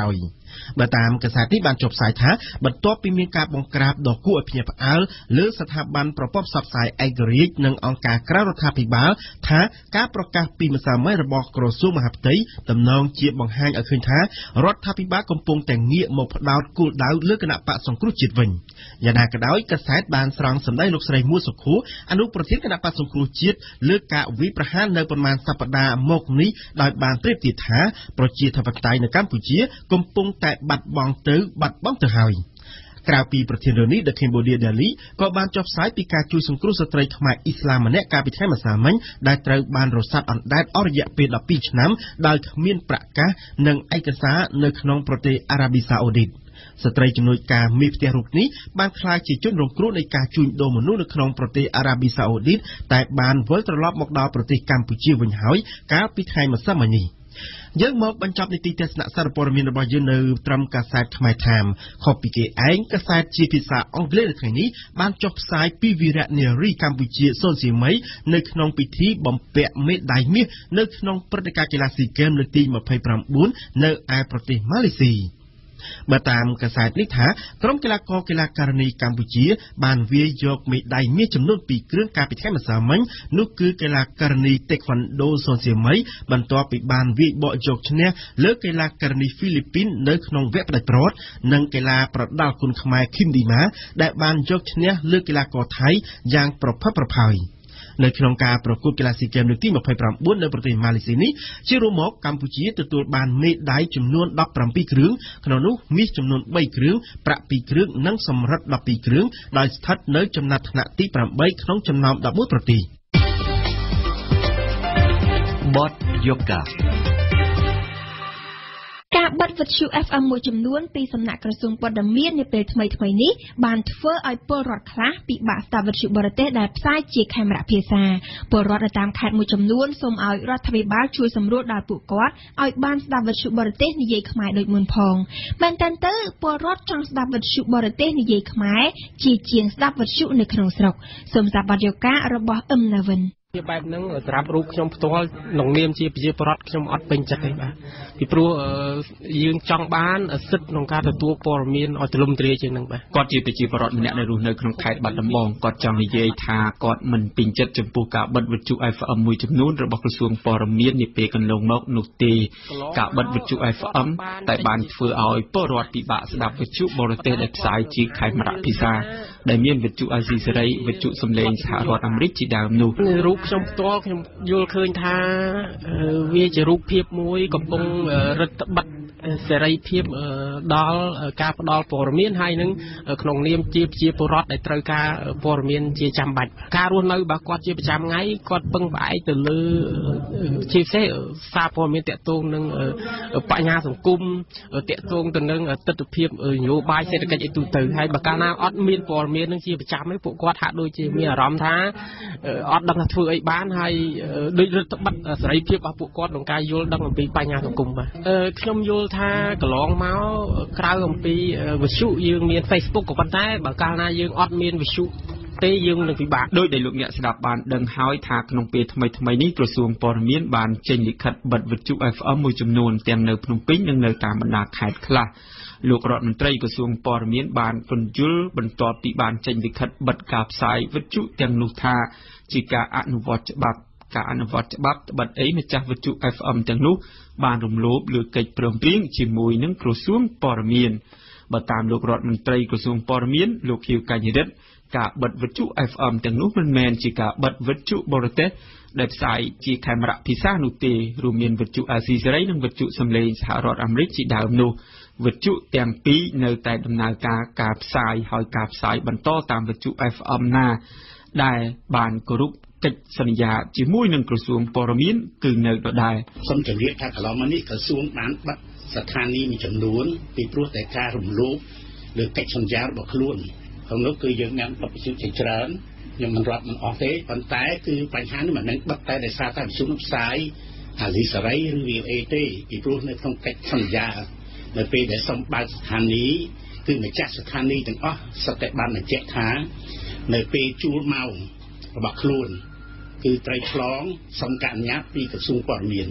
បើតាមកសាទនេះបានចុះផ្សាយថាបន្ទាប់ពីមានការបង្ក្រាបដ៏គួរឲ្យភ្ញាក់ផ្អើលលើស្ថាប័នប្រព័ន្ធផ្សព្វផ្សាយឯករាជ្យនិងអង្គការក្រៅរដ្ឋាភិបាលថាការប្រកាសពីម្សិលមិញរបស់ក្រសួងមហាផ្ទៃតំណងជាបង្ហាញឲ្យឃើញថារដ្ឋាភិបាលកំពុងតែងាកមកផ្ដោតគោលដៅលើគណៈបកសង្គ្រោះជាតិវិញយ៉ាងណាក៏ដោយកាសែតបានស្រង់សម្ដីលោកស្រីមួសុខួរអនុប្រធានគណៈបកសង្គ្រោះជាតិលើការវិប្រហារនៅប្រមាណសប្តាហ៍មកនេះដោយបានប្រៀបធៀបថាប្រជាធិបតេយ្យនៅកម្ពុជាកំពុងតែបាត់បង់ទៅបាត់បង់ទៅហើយក្រៅពីប្រធានរឿងនេះ The Cambodia Daily ក៏បានចុះផ្សាយពីការជួយសង្គ្រោះស្ត្រីខ្មែរអ៊ីស្លាមម្នាក់កាលពីថ្ងៃម្សិលមិញដែលត្រូវបានរសាត់អណ្ដែតអស់រយៈពេលដប់ពីរឆ្នាំដោយគ្មានប្រកាសនិងឯកសារនៅក្នុងប្រទេសអារ៉ាប៊ីសាអូឌីតស្ត្រីជំនួយការមេផ្ទះរូបនេះបានក្លាយជាជនរងគ្រោះនៃការជួញដូរមនុស្សនៅក្នុងប្រទេសអារ៉ាប៊ីសាអូឌីតតែបានវិលត្រឡប់មកដល់ប្រទេសកម្ពុជាវិញហើយកាលពីថ្ងៃម្សិលមិញនេះយើងមកបញ្ចប់នីតិទស្សនៈសារព័ត៌មានរបស់យើងនៅត្រឹមកាសែតខ្មែរ Time ខុសពីគេឯងកាសែតជាភាសាអង់គ្លេសនៅថ្ងៃនេះបានចុះផ្សាយពីវីរនារីកម្ពុជាសុនសីមីនៅក្នុងពិធីបំពាក់មេដាយមាសនៅក្នុងព្រឹត្តិការណ៍កីឡាស៊ីហ្គេមលើកទីម្ភៃប្រាំបួននៅឯប្រទេសម៉ាឡេស៊ីបើតាមកាសែតនេះថាក្រុមកីឡាករកីឡាការិនីកម្ពុជាបានវាយយកមេដាយមាសចំនួនពីរគ្រឿងកាលពីថ្ងៃម្សិលមិញនោះគឺកីឡាការិនីតេក្វាន់ដូសុនសីមីបន្ទាប់ពីបានវាយបកយកឈ្នះលើកីឡាការិនីហ្វីលីពីននៅក្នុងវគ្គផ្ដាច់ព្រ័ត្រនិងកីឡាប្រដាល់គុនខ្មែរឃីមឌីម៉ាដែលបានយកឈ្នះលើកីឡាករថៃយ៉ាងប្រផិតប្រផាយនៅក្នុងការប្រកួតកីឡាស៊ីហ្គេមលើកទីម្ភៃប្រាំបួននៅប្រទេសម៉ាឡេស៊ីនេះជារួមមកកម្ពុជាទទួលបានមេដាយចំនួនដប់ប្រាំពីរគ្រឿងក្នុងនោះមាសចំនួនបីគ្រឿងប្រាក់ពីរគ្រឿងនិងសំរឹទ្ធដប់ពីរគ្រឿងដោយស្ថិតនៅចំណាត់ថ្នាក់ទីប្រាំបីក្នុងចំណោមដប់មួយប្រទេសបទយូហ្គាការបិទវិទ្យុ เอฟ เอ็ม មួយចំនួនពីសំណាក់ក្រសួងព័ត៌មាននាពេលថ្មីៗនេះបានធ្វើឲ្យពលរដ្ឋខ្លះពិបាកស្ដាប់វិទ្យុបរទេសដែលផ្សាយជាខេមរៈភាសាពលរដ្ឋនៅតាមខេត្តមួយចំនួនសូមឲ្យរដ្ឋាភិបាលជួយសម្រួលដល់ពួកគាត់ឲ្យបានស្ដាប់វិទ្យុបរទេសនិយាយខ្មែរដូចមុនផងមែនតើទៅពលរដ្ឋចង់ស្ដាប់វិទ្យុបរទេសនិយាយខ្មែរជាជាងស្ដាប់វិទ្យុនៅក្នុងស្រុកសូមស្ដាប់បទយូហ្គារបស់អឹមណាវិនជាបែបហ្នឹងសម្រាប់រូបខ្ញុំផ្ទាល់ក្នុងនាមជាប្រជាពលរដ្ឋខ្ញុំអត់ពេញចិត្តទេបាទពីព្រោះយើងចង់បានសិទ្ធិក្នុងការទទួលព័ត៌មានឲ្យទូលំទូលាយជាងហ្នឹងបាទគាត់ជាប្រជាពលរដ្ឋម្នាក់ដែលរស់នៅក្នុងខេត្តបាត់ដំបងគាត់ចង់និយាយថាគាត់មិនពេញចិត្តចំពោះការបិទវិទ្យុ เอฟ เอ็ม មួយចំនួនរបស់ក្រសួងព័ត៌មាននាពេលកន្លងមកនោះទេការបិទវិទ្យុ เอฟ เอ็ม តែបានធ្វើឲ្យពលរដ្ឋពិបាកស្ដាប់វិទ្យុបរទេសដែលផ្សាយជាខេមរៈភាសាដែលមានវិទ្យុអាស៊ីសេរីវិទ្យុសំឡេងសហរដ្ឋអាមេរិកជាដើមនោះរូបខ្ញុំផ្ទាល់ខ្ញុំយល់ឃើញថាវាជារូបភាពមួយកំពុងរឹតបន្តឹងសេរីភាពដល់ការផ្ដល់ព័ត៌មានហើយនឹងក្នុងនាមជាប្រជាពលរដ្ឋដែលត្រូវការព័ត៌មានជាចាំបាច់ការរស់នៅរបស់គាត់ជាប្រចាំថ្ងៃគាត់ពឹងផ្អែកទៅលើជាពិសេសសារព័ត៌មានតាក់ទងនឹងបញ្ហាសង្គមតាក់ទងទៅនឹងទស្សនវិជ្ជានយោបាយសេដ្ឋកិច្ចអីទូទៅហើយបើកាលណាអត់មានព័ត៌មាននឹងជាប្រចាំទេពួកគាត់ហាក់ដូចជាមានអារម្មណ៍ថាអត់ដឹងថាធ្វើអីបានហើយដូចរឹតបន្តឹងសេរីភាពរបស់ពួកគាត់ក្នុងការយល់ដឹងអំពីបញ្ហាសង្គមបាទខ្ញុំយល់ថាកន្លងមកក្រៅអំពីវិទ្យុយើងមាន Facebook ក៏ប៉ុន្តែបើកាលណាយើងអត់មានវិទ្យុទេយើងនឹងពិបាកដោយដែលលោកអ្នកស្ដាប់បានដឹងហើយថាក្នុងពេលថ្មីថ្មីនេះក្រសួងព័ត៌មានបានចេញលិខិតបិទវិទ្យុ เอฟ เอ็ม មួយចំនួនទាំងនៅភ្នំពេញនិងនៅតាមបណ្ដាខេត្តខ្លះលោករដ្ឋមន្ត្រីក្រសួងព័ត៌មានបានពន្យល់បន្ទាប់ពីបានចេញលិខិតបិទការផ្សាយវិទ្យុទាំងនោះថាជាការអនុវត្តច្បាប់ការអនុវត្តច្បាប់ត្បិតអីម្ចាស់វិទ្យុ เอฟ เอ็ม ទាំងនោះបានរំលោភលើកិច្ចព្រមព្រៀងជាមួយនឹងក្រសួងព័ត៌មានបើតាមលោករដ្ឋមន្ត្រីក្រសួងព័ត៌មានលោកខៀវកញ្ញរិទ្ធការបិទវិទ្យុ เอฟ เอ็ม ទាំងនោះមិនមែនជាការបិទវិទ្យុបរទេសដែលផ្សាយជាខេមរៈភាសានោះទេរួមមានវិទ្យុអាស៊ីសេរីនិងវិទ្យុសំឡេងសហរដ្ឋអាមេរិកជាដើមនោះវិទ្យុទាំងពីរនៅតែដំណើរការការផ្សាយហើយការផ្សាយបន្តតាមវិទ្យុ เอฟ เอ็ม ណាដែលបានគោរពកិច្ចសន្យាជាមួយនឹងក្រសួងព័ត៌មានគឺនៅដដែលសូមជម្រាបថាកន្លងមកនេះក្រសួងបានបិទស្ថានីយ៍មួយចំនួនពីព្រោះតែការរំលោភលើកិច្ចសន្យារបស់ខ្លួនក្នុងនោះគឺយើងមានបទពិសោធន៍ជាច្រើនខ្ញុំមិនរាប់មិនអស់ទេប៉ុន្តែគឺបញ្ហានេះមិនមែនបិទតែដោយសារតែវិទ្យុផ្សាយអាស៊ីសេរីឬ វី អូ អេ ទេពីព្រោះនៅក្នុងកិច្ចសន្យានៅពេលដែលសូមបើកស្ថានីយ៍គឺម្ចាស់ស្ថានីយ៍ទាំងអស់សុទ្ធតែបានបញ្ជាក់ថានៅពេលជួលម៉ោងរបស់ខ្លួនគឺត្រូវឆ្លងសំកាត់អនុញ្ញាតពីក្រសួងព័ត៌មានអ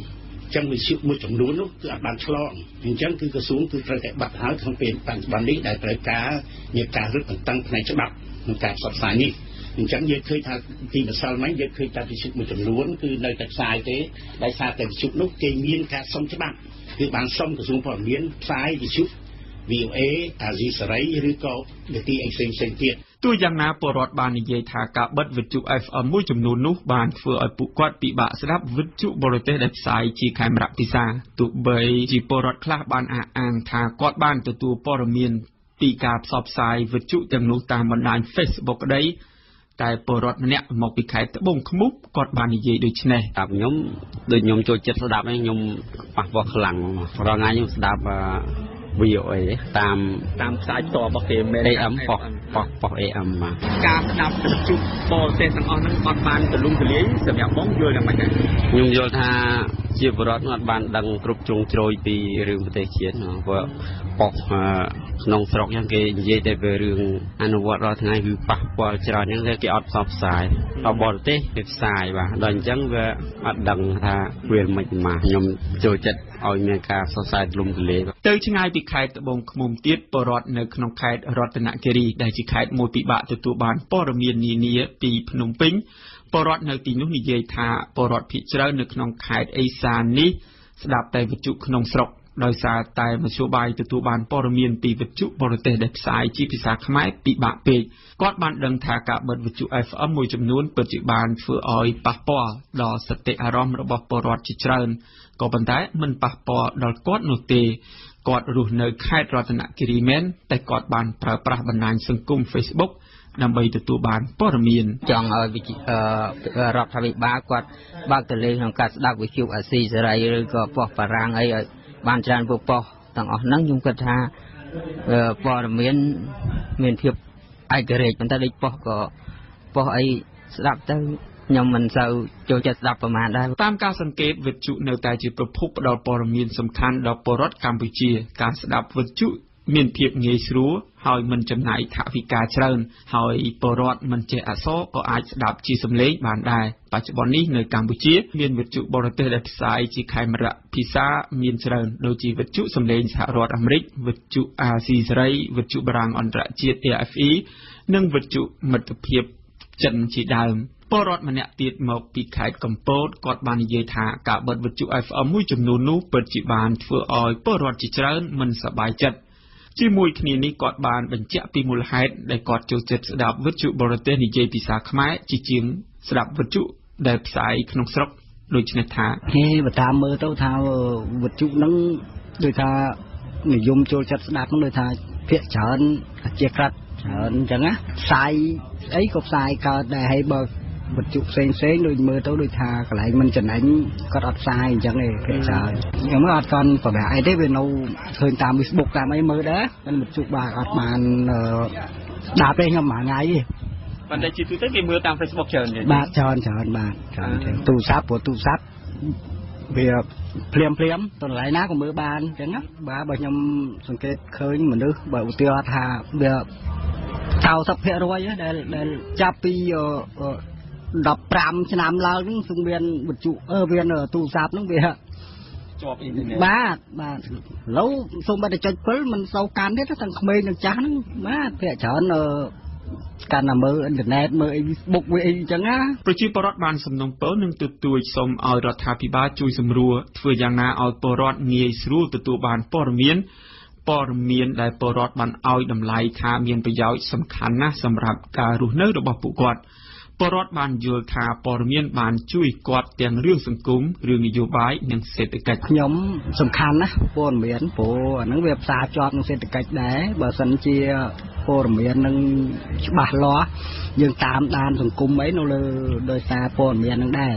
ចឹងវិទ្យុមួយចំនួននោះគឺអត់បានឆ្លងអញ្ចឹងគឺក្រសួងគឺត្រូវតែបាត់ហើយក្នុងពេលបច្ចុប្បន្ននេះដែលត្រូវការមានការរឹតបន្តឹងផ្នែកច្បាប់ក្នុងការផ្សព្វផ្សាយនេះអញ្ចឹងយើងឃើញថាទីម្សិលមិញយើងឃើញតែវិទ្យុមួយចំនួនគឺនៅតែផ្សាយទេដោយសារតែវិទ្យុនោះគេមានការសុំច្បាប់គឺបានសុំក្រសួងព័ត៌មានផ្សាយវិទ្យុ វី អូ เอ អាស៊ីសេរីឬក៏វិទ្យុផ្សេងផ្សេងទៀតទោះយ៉ាងណាពលរដ្ឋបាននិយាយថាការបិទវិទ្យុ เอฟ เอ็ม មួយចំនួននោះបានធ្វើឲ្យពួកគាត់ពិបាកស្ដាប់វិទ្យុបរទេសដែលផ្សាយជាខេមរៈភាសាទោះបីជាពលរដ្ឋខ្លះបានអះអាងថាគាត់បានទទួលព័ត៌មានពីការផ្សព្វផ្សាយវិទ្យុទាំងនោះតាមបណ្ដាញ Facebook ក្តីតែពលរដ្ឋម្នាក់មកពីខេត្តត្បូងឃ្មុំគាត់បាននិយាយដូចនេះតាមខ្ញុំដូចខ្ញុំចូលចិត្តស្ដាប់ហ្នឹងខ្ញុំប៉ះពាល់ខ្លាំងរាល់ថ្ងៃខ្ញុំស្ដាប់ វី អូ เอ តាមតាមផ្សាយផ្ទាល់របស់គេ เอ เอ็ม ប៉ុសប៉ុសប៉ុស เอ เอ็ม មកការស្ដាប់វិទ្យុបរទេសទាំងអស់ហ្នឹងអត់បានទូលំទូលាយសម្រាប់បងយល់យ៉ាងម៉េចដែរខ្ញុំយល់ថាជាបរិវត្តអត់បានដឹងគ្រប់ជ្រុងជ្រោយពីរឿងប្រទេសជាតិព្រោះប៉ុសក្នុងស្រុកយ៉ាងគេនិយាយតែពីរឿងអនុវត្តរាល់ថ្ងៃគឺប៉ះពាល់ច្រើនហ្នឹងគេអត់ផ្សព្វផ្សាយដល់បរទេសគេផ្សាយបាទដល់អញ្ចឹងវាអត់ដឹងថាវាមិនមកខ្ញុំចូលចិត្តឲ្យមានការផ្សព្វផ្សាយទូលំទូលាយទៅឆ្ងាយពីខេត្តត្បូងឃ្មុំទៀតបរិវត្តនៅក្នុងខេត្តរតនគិរីដែលជាខេត្តមួយពិបាកទទួលបានព័ត៌មាននានាពីភ្នំពេញពលរដ្ឋនៅទីនោះនិយាយថាពលរដ្ឋភាគច្រើននៅក្នុងខេត្តអេសាននេះស្ដាប់តែវិទ្យុក្នុងស្រុកដោយសារតែមធ្យោបាយទទួលបានព័ត៌មានពីវិទ្យុបរទេសដែលផ្សាយជាភាសាខ្មែរពិបាកពេកគាត់បានដឹងថាការបិទវិទ្យុ เอฟ เอ็ม មួយចំនួនពិតជាបានធ្វើឲ្យប៉ះពាល់ដល់សតិអារម្មណ៍របស់ពលរដ្ឋជាច្រើនក៏ប៉ុន្តែមិនប៉ះពាល់ដល់គាត់នោះទេគាត់រស់នៅខេត្តរតនគិរីមែនតែគាត់បានប្រើប្រាស់បណ្ដាញសង្គម Facebook ដើម្បីទទួលបានព័ត៌មានចង់ឲ្យរដ្ឋាភិបាលគាត់បើកតលេក្នុងការស្ដាប់វិទ្យុអាស៊ីសេរីឬក៏ប៉ុសបារាំងអីឲ្យបានច្រើនពួកប៉ុសទាំងអស់ហ្នឹងខ្ញុំគិតថាព័ត៌មានមានភាពឯករាជ្យប៉ុន្តែដូចប៉ុសក៏ប៉ុសអីស្ដាប់ទៅខ្ញុំមិនសូវចូលចិត្តស្ដាប់ប្រមាណដែរតាមការសង្កេតវិទ្យុនៅតែជាប្រភពផ្ដល់ព័ត៌មានសំខាន់ដល់ពលរដ្ឋកម្ពុជាការស្ដាប់វិទ្យុមានភាពងាយស្រួលហើយមិនចំណាយថវិកាច្រើនហើយពលរដ្ឋមិនចេះអក្សរក៏អាចស្ដាប់ជាសំឡេងបានដែរបច្ចុប្បន្ននេះនៅកម្ពុជាមានវិទ្យុបរទេសដែលផ្សាយជាខេមរៈភាសាមានច្រើនដូចជាវិទ្យុសំឡេងសហរដ្ឋអាមេរិកវិទ្យុអាស៊ីសេរីវិទ្យុបារាំងអន្តរជាតិ เอ เอฟ อี និងវិទ្យុមិត្តភាពចិនជាដើមពលរដ្ឋម្នាក់ទៀតមកពីខេត្តកំពតគាត់បាននិយាយថាការបិទវិទ្យុ เอฟ เอ็ม មួយចំនួននោះពិតជាបានធ្វើឲ្យពលរដ្ឋជាច្រើនមិនសប្បាយចិត្តជាមួយគ្នានេះគាត់បានបញ្ជាក់ពីមូលហេតុដែលគាត់ចូលចិត្តស្ដាប់វិទ្យុបរទេសនិយាយភាសាខ្មែរជាជាងស្ដាប់វិទ្យុដែលផ្សាយក្នុងស្រុកដូច្នេះថាគេបើតាមមើលទៅថាវិទ្យុហ្នឹងដូចថានិយមចូលចិត្តស្ដាប់ហ្នឹងដូចថាភាគច្រើនជាក្រាត់ច្រើនអញ្ចឹងណាផ្សាយអីក៏ផ្សាយកើតដែរហើយបើវិទ្យុផ្សេងផ្សេងដូចមើលទៅដូចថាកន្លែងមិនចំណេញគាត់អត់ផ្សាយអញ្ចឹងទេភាគច្រើនខ្ញុំអត់កាន់ប្រហែលអីទេវានៅឃើញតាម Facebook តាមអីមើលដែរមិនវិទ្យុបាទអត់បានស្ដាប់ទេខ្ញុំមួយថ្ងៃទេប៉ុន្តែជាទូទៅគេមើលតាម Facebook ច្រើនទេបាទច្រើនច្រើនបាទច្រើនទូរស័ព្ទព្រោះទូរស័ព្ទវាភ្លាមភ្លាមទៅកន្លែងណាក៏មើលបានអញ្ចឹងណាបាទបើខ្ញុំសង្កេតឃើញមនុស្សបើឧទាហរណ៍ថាវាកៅសិបភាគរយដែលដែលចាប់ពីដប់ប្រាំឆ្នាំឡើងហ្នឹងគឺមានវិទ្យុអឺមានទូរស័ព្ទហ្នឹងវាជាប់អ៊ីនធឺណិតបាទបាទឥឡូវសូមតែចុចពិលមិនសូវកាន់ទេទាំងក្មេងទាំងចាស់ហ្នឹងបាទភាគច្រើនកាន់តែមើលអ៊ីនធឺណិតមើលអី Facebook វាអីអញ្ចឹងណាប្រជាពលរដ្ឋបានសំណូមពរនិងទទូចសូមឲ្យរដ្ឋាភិបាលជួយសម្រួលធ្វើយ៉ាងណាឲ្យពលរដ្ឋងាយស្រួលទទួលបានព័ត៌មានព័ត៌មានដែលពលរដ្ឋបានឲ្យតម្លៃថាមានប្រយោជន៍សំខាន់ណាស់សម្រាប់ការរស់នៅរបស់ពួកគាត់ពលរដ្ឋបានយល់ថាព័ត៌មានបានជួយគាត់ទាំងរឿងសង្គមរឿងនយោបាយនិងសេដ្ឋកិច្ចខ្ញុំសំខាន់ណាស់ព័ត៌មានព្រោះអាហ្នឹងវាផ្សារភ្ជាប់នឹងសេដ្ឋកិច្ចដែរបើសិនជាព័ត៌មាននឹងច្បាស់លាស់យើងតាមដានសង្គមអីនៅលើដោយសារព័ត៌មានហ្នឹងដែរ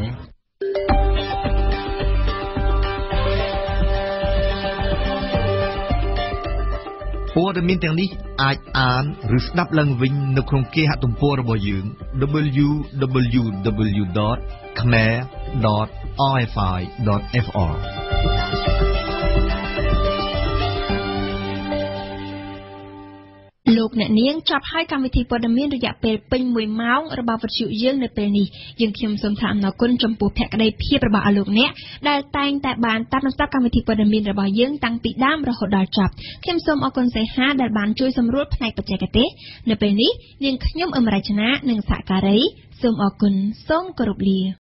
ព័ត៌មានទាំងនេះអាចអានឬស្ដាប់ឡើងវិញនៅក្នុងគេហទំព័ររបស់យើង ดับเบิลยู ดับเบิลยู ดับเบิลยู ดอท คแมร์ ดอท อาร์ เอฟ ไอ ดอท เอฟ อาร์លោកលោកអ្នកនាងចាប់ឲ្យកម្មវិធីព័ត៌មានរយៈពេលពេញមួយម៉ោងរបស់វិទ្យុយើងនៅពេលនេះយើងខ្ញុំសូមថ្លែងអំណរគុណចំពោះភក្ដីភាពរបស់អស់លោកអ្នកដែលតែងតែបានតាមដានកម្មវិធីព័ត៌មានរបស់យើងតាំងពីដើមរហូតដល់ចប់ខ្ញុំសូមអរគុណសេហាដែលបានជួយសម្រួលផ្នែកបច្ចេកទេសនៅពេលនេះនាងខ្ញុំអមរជនានិងសហការីសូមអរគុណសូមគោរពលា